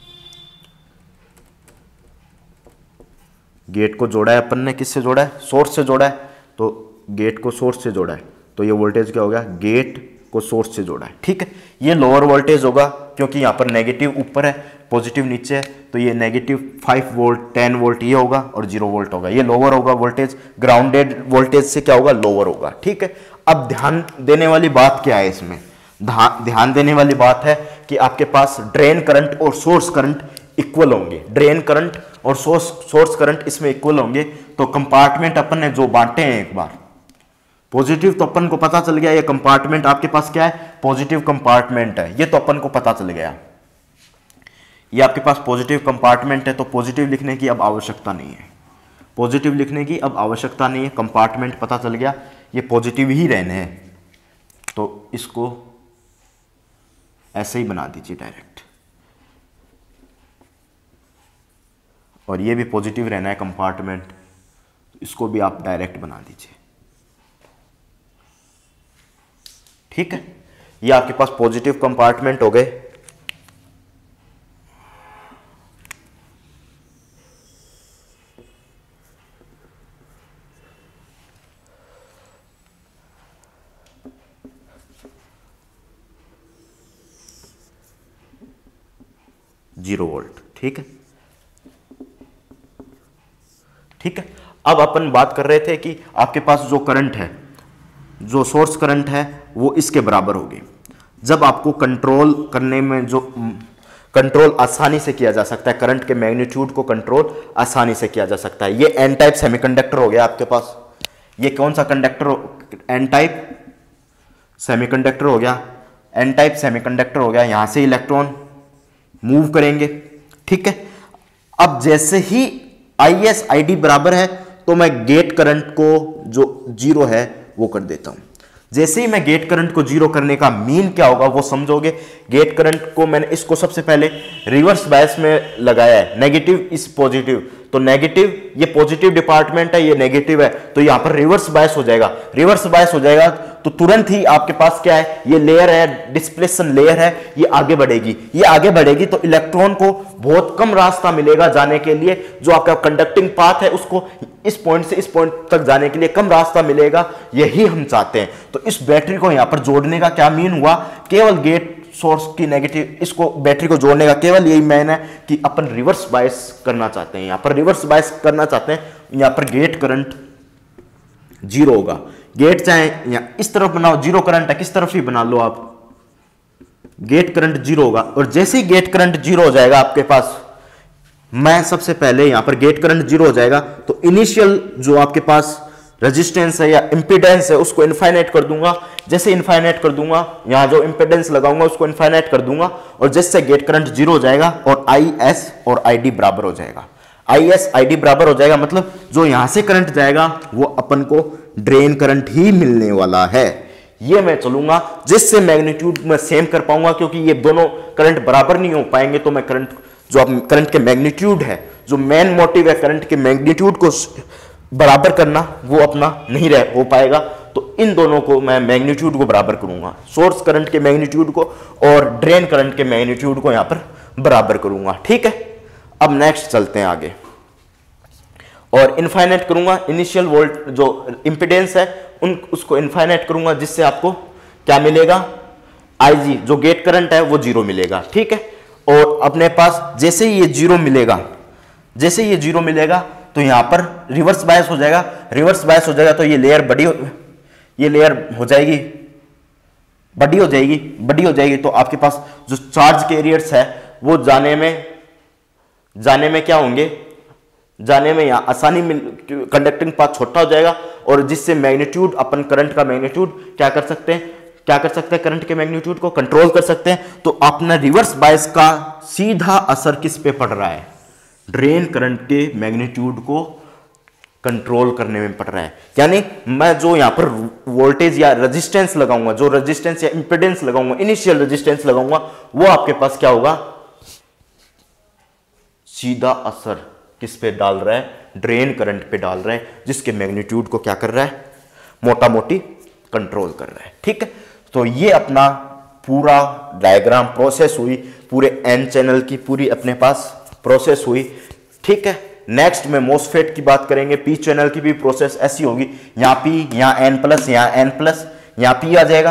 गेट को जोड़ा है अपन ने, किससे जोड़ा है? सोर्स से जोड़ा है, तो गेट को सोर्स से जोड़ा है, तो ये वोल्टेज क्या हो गया? गेट को सोर्स से जोड़ा है। ठीक है, ये लोअर वोल्टेज होगा क्योंकि यहाँ पर नेगेटिव ऊपर है, पॉजिटिव नीचे है, तो ये negative five volt, ten volt ये होगा और जीरो वोल्ट होगा। ये लोअर होगा वोल्टेज, ग्राउंडेड वोल्टेज से क्या होगा? लोअर होगा। ठीक है, अब ध्यान देने वाली बात क्या है इसमें? ध्यान देने वाली बात है कि आपके पास ड्रेन करंट और सोर्स करंट इक्वल होंगे। ड्रेन करंट और सोर्स सोर्स करंट इसमें इक्वल होंगे, तो कंपार्टमेंट अपन ने जो बांटे हैं एक बार, पॉजिटिव तो अपन को पता चल गया, ये कंपार्टमेंट आपके पास क्या है? पॉजिटिव कंपार्टमेंट है, ये तो अपन को पता चल गया। ये आपके पास पॉजिटिव कंपार्टमेंट है तो पॉजिटिव लिखने की अब आवश्यकता नहीं है, पॉजिटिव लिखने की अब आवश्यकता नहीं है, कंपार्टमेंट पता चल गया, ये पॉजिटिव ही रहने हैं, तो इसको ऐसे ही बना दीजिए डायरेक्ट, और ये भी पॉजिटिव रहना है कंपार्टमेंट, इसको भी आप डायरेक्ट बना दीजिए। ठीक है, ये आपके पास पॉजिटिव कंपार्टमेंट हो गए। Zero volt. ठीक है, ठीक है, अब अपन बात कर रहे थे कि आपके पास जो करंट है, जो सोर्स करंट है वो इसके बराबर होगी। जब आपको कंट्रोल करने में जो कंट्रोल आसानी से किया जा सकता है, करंट के मैग्नीट्यूड को कंट्रोल आसानी से किया जा सकता है। ये एन टाइप सेमीकंडक्टर हो गया आपके पास, ये कौन सा कंडक्टर? एन टाइप सेमीकंडक्टर हो गया, एन टाइप सेमीकंडक्टर हो गया। यहां से इलेक्ट्रॉन मूव करेंगे। ठीक है, अब जैसे ही आई एस आई डी बराबर है तो मैं गेट करंट को जो जीरो है वो कर देता हूं। जैसे ही मैं गेट करंट को जीरो करने का मीन क्या होगा वो समझोगे। गेट करंट को मैंने इसको सबसे पहले रिवर्स बायस में लगाया है, नेगेटिव इस पॉजिटिव, तो नेगेटिव ये पॉजिटिव डिपार्टमेंट है, ये नेगेटिव है, तो यहां पर रिवर्स बायस हो जाएगा। रिवर्स बायस हो जाएगा तो तुरंत ही आपके पास क्या है, ये लेयर है, डिस्प्लेसन लेयर है, ये आगे बढ़ेगी। ये आगे बढ़ेगी तो इलेक्ट्रॉन को बहुत कम रास्ता मिलेगा जाने के लिए, जो आपका कंडक्टिंग पाथ है उसको इस पॉइंट से इस पॉइंट तक जाने के लिए कम रास्ता मिलेगा, यही हम चाहते हैं। तो इस बैटरी को यहां पर जोड़ने का क्या मीन हुआ, केवल गेट सोर्स की नेगेटिव, इसको बैटरी को जोड़ने का केवल यही मैन है कि अपन रिवर्स बायस करना चाहते हैं, यहां पर रिवर्स बायस करना चाहते हैं। यहां पर गेट करंट जीरो होगा, गेट चाहे यहां इस तरफ बनाओ, जीरो करंट है, किस तरफ ही बना लो आप, गेट करंट जीरो होगा। और जैसे ही गेट करंट जीरो हो जाएगा आपके पास, मैं सबसे पहले यहां पर गेट करंट जीरो हो जाएगा तो इनिशियल जो आपके पास रेजिस्टेंस है या इंपीडेंस है उसको इनफाइनाइट कर दूंगा। जैसे इनफाइनाइट कर दूंगा, यहां जो इंपीडेंस लगाऊंगा उसको इनफाइनाइट कर दूंगा, और जिससे गेट करंट जीरो हो जाएगा और आई एस और आई डी बराबर हो जाएगा। आई एस आई डी बराबर हो जाएगा मतलब जो यहां से करंट जाएगा वो अपन को ड्रेन करंट ही मिलने वाला है। ये मैं चलूंगा जिससे मैग्नीट्यूड में सेम कर पाऊंगा, क्योंकि ये दोनों करंट बराबर नहीं हो पाएंगे तो मैं करंट जो आप करंट के मैग्नीट्यूड है, जो मेन मोटिव है करंट के मैग्नीट्यूड को बराबर करना, वो अपना नहीं रह हो पाएगा। तो इन दोनों को मैं मैग्नीट्यूड को बराबर करूंगा, सोर्स करंट के मैग्नीट्यूड को और ड्रेन करंट के मैग्नीट्यूड को यहां पर बराबर करूंगा। ठीक है, अब नेक्स्ट चलते हैं आगे और इनफाइनाइट करूंगा। इनिशियल वोल्ट जो इंपीडेंस है उन उसको इनफाइनाइट करूंगा, जिससे आपको क्या मिलेगा, आईजी जो गेट करंट है वो जीरो मिलेगा। ठीक है, और अपने पास जैसे ही ये जीरो मिलेगा, जैसे ही ये जीरो मिलेगा तो यहां पर रिवर्स बायस हो जाएगा। रिवर्स बायस हो जाएगा तो ये लेयर बड़ी ये लेयर हो जाएगी, बड़ी हो जाएगी, बड़ी हो जाएगी तो आपके पास जो चार्ज कैरियर्स है वो जाने में जाने में क्या होंगे, जाने में यहां आसानी मिल, कंडक्टिंग पाथ छोटा हो जाएगा, और जिससे मैग्नीट्यूड अपन करंट का मैग्नीट्यूड क्या कर सकते हैं, क्या कर सकते हैं करंट के मैग्नीट्यूड को कंट्रोल कर सकते हैं। तो अपना रिवर्स बायस का सीधा असर किस पे पड़ रहा है, ड्रेन करंट के मैग्नीट्यूड को कंट्रोल करने में पड़ रहा है। यानी मैं जो यहां पर वोल्टेज या रेजिस्टेंस लगाऊंगा, जो रेजिस्टेंस या इंपीडेंस लगाऊंगा, इनिशियल रेजिस्टेंस लगाऊंगा, वो आपके पास क्या होगा, सीधा असर किस पे डाल रहा है, ड्रेन करंट पे डाल रहा है, जिसके मैग्नीट्यूड को क्या कर रहा है, मोटा मोटी कंट्रोल कर रहा है। ठीक है, तो ये अपना पूरा डायग्राम प्रोसेस हुई, पूरे एन चैनल की पूरी अपने पास प्रोसेस हुई। ठीक है, नेक्स्ट में मोसफेट की बात करेंगे। पी चैनल की भी प्रोसेस ऐसी होगी, यहां पी, यहां एन प्लस, यहां एन प्लस, यहां पी आ जाएगा,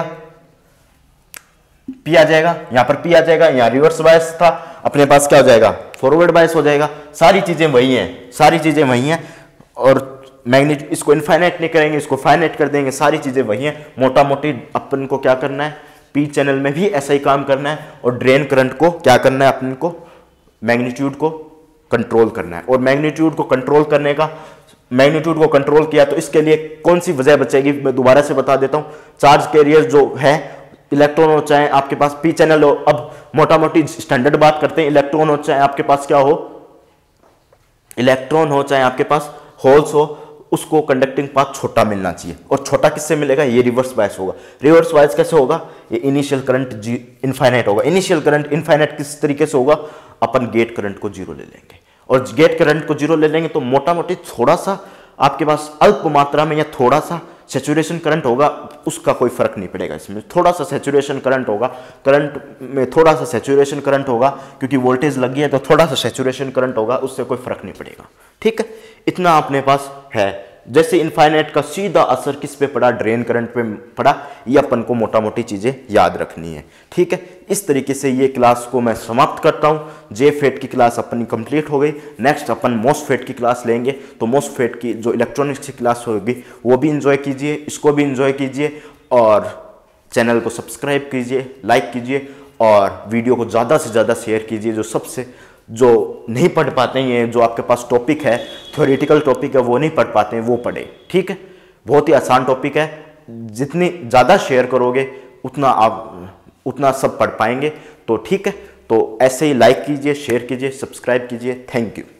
पी आ जाएगा, यहां पर पी आ जाएगा, यहां रिवर्स बायस था, अपने पास क्या हो जाएगा, फॉरवर्ड बायस हो जाएगा। सारी चीजें वही हैं, सारी चीजें वही हैं, और मैग्नीट्यूड इसको इनफाइनाइट नहीं करेंगे, इसको फाइनाइट कर देंगे, सारी चीजें वही हैं। मोटा मोटी अपन को क्या करना है, पी चैनल में भी ऐसा ही काम करना है, और ड्रेन करंट को क्या करना है, अपन को मैग्नीट्यूड को कंट्रोल करना है। और मैग्नीट्यूड को कंट्रोल करने का, मैग्नीट्यूड को कंट्रोल किया तो इसके लिए कौन सी वजह बचेगी, मैं दोबारा से बता देता हूं। चार्ज कैरियर जो है, इलेक्ट्रॉन हो चाहे आपके पास पी चैनल हो, अब मोटा मोटी स्टैंडर्ड बात करते हैं, इलेक्ट्रॉन हो चाहे आपके पास क्या हो, इलेक्ट्रॉन हो चाहे आपके पास होल्स हो, उसको कंडक्टिंग पाथ छोटा मिलना चाहिए। और छोटा किससे मिलेगा, ये रिवर्स बायस होगा। रिवर्स बायस कैसे होगा, ये इनिशियल करंट जी इनफाइनाइट होगा। इनिशियल करंट इनफाइनाइट किस तरीके से होगा, अपन गेट करंट को जीरो ले लेंगे, और गेट करंट को जीरो ले लेंगे तो मोटा मोटी थोड़ा सा आपके पास अल्प मात्रा में या थोड़ा सा सैचुरेशन करंट होगा, उसका कोई फर्क नहीं पड़ेगा। इसमें थोड़ा सा सैचुरेशन करंट होगा, करंट में थोड़ा सा सैचुरेशन करंट होगा, क्योंकि वोल्टेज लगी है तो थोड़ा सा सैचुरेशन करंट होगा, उससे कोई फर्क नहीं पड़ेगा। ठीक है, इतना अपने पास है। जैसे इनफाइनाइट का सीधा असर किस पे पड़ा, ड्रेन करंट पे पड़ा, ये अपन को मोटा मोटी चीजें याद रखनी है। ठीक है, इस तरीके से ये क्लास को मैं समाप्त करता हूं। जे फेट की क्लास अपनी कंप्लीट हो गई। नेक्स्ट अपन मोसफेट की क्लास लेंगे, तो मोसफेट की जो इलेक्ट्रॉनिक्स की क्लास होगी वो भी इंजॉय कीजिए, इसको भी इंजॉय कीजिए, और चैनल को सब्सक्राइब कीजिए, लाइक कीजिए, और वीडियो को ज़्यादा से ज़्यादा शेयर कीजिए। जो सबसे जो नहीं पढ़ पाते हैं, जो आपके पास टॉपिक है, थ्योरेटिकल टॉपिक है, वो नहीं पढ़ पाते हैं, वो पढ़े। ठीक है, बहुत ही आसान टॉपिक है, जितनी ज़्यादा शेयर करोगे उतना आप उतना सब पढ़ पाएंगे। तो ठीक है, तो ऐसे ही लाइक कीजिए, शेयर कीजिए, सब्सक्राइब कीजिए। Thank you.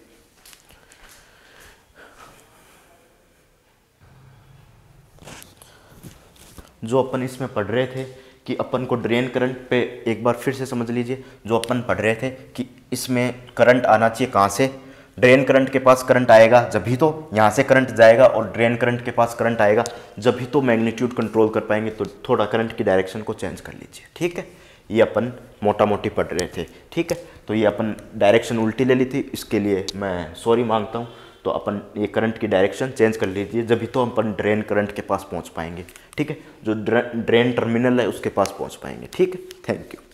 जो अपन इसमें पढ़ रहे थे कि अपन को ड्रेन करंट पे एक बार फिर से समझ लीजिए। जो अपन पढ़ रहे थे कि इसमें करंट आना चाहिए कहाँ से, ड्रेन करंट के पास करंट आएगा जब भी तो यहाँ से करंट जाएगा, और ड्रेन करंट के पास करंट आएगा जब भी तो मैग्नीट्यूड कंट्रोल कर पाएंगे। तो थोड़ा करंट की डायरेक्शन को चेंज कर लीजिए, ठीक है। ये अपन मोटा मोटी पढ़ रहे थे, ठीक है। तो ये अपन डायरेक्शन उल्टी ले ली थी, इसके लिए मैं सॉरी मांगता हूँ। तो अपन ये करंट की डायरेक्शन चेंज कर लीजिए, जब भी तो अपन ड्रेन करंट के पास पहुँच पाएंगे, ठीक है। जो ड्रेन टर्मिनल है उसके पास पहुँच पाएंगे, ठीक है। Thank you.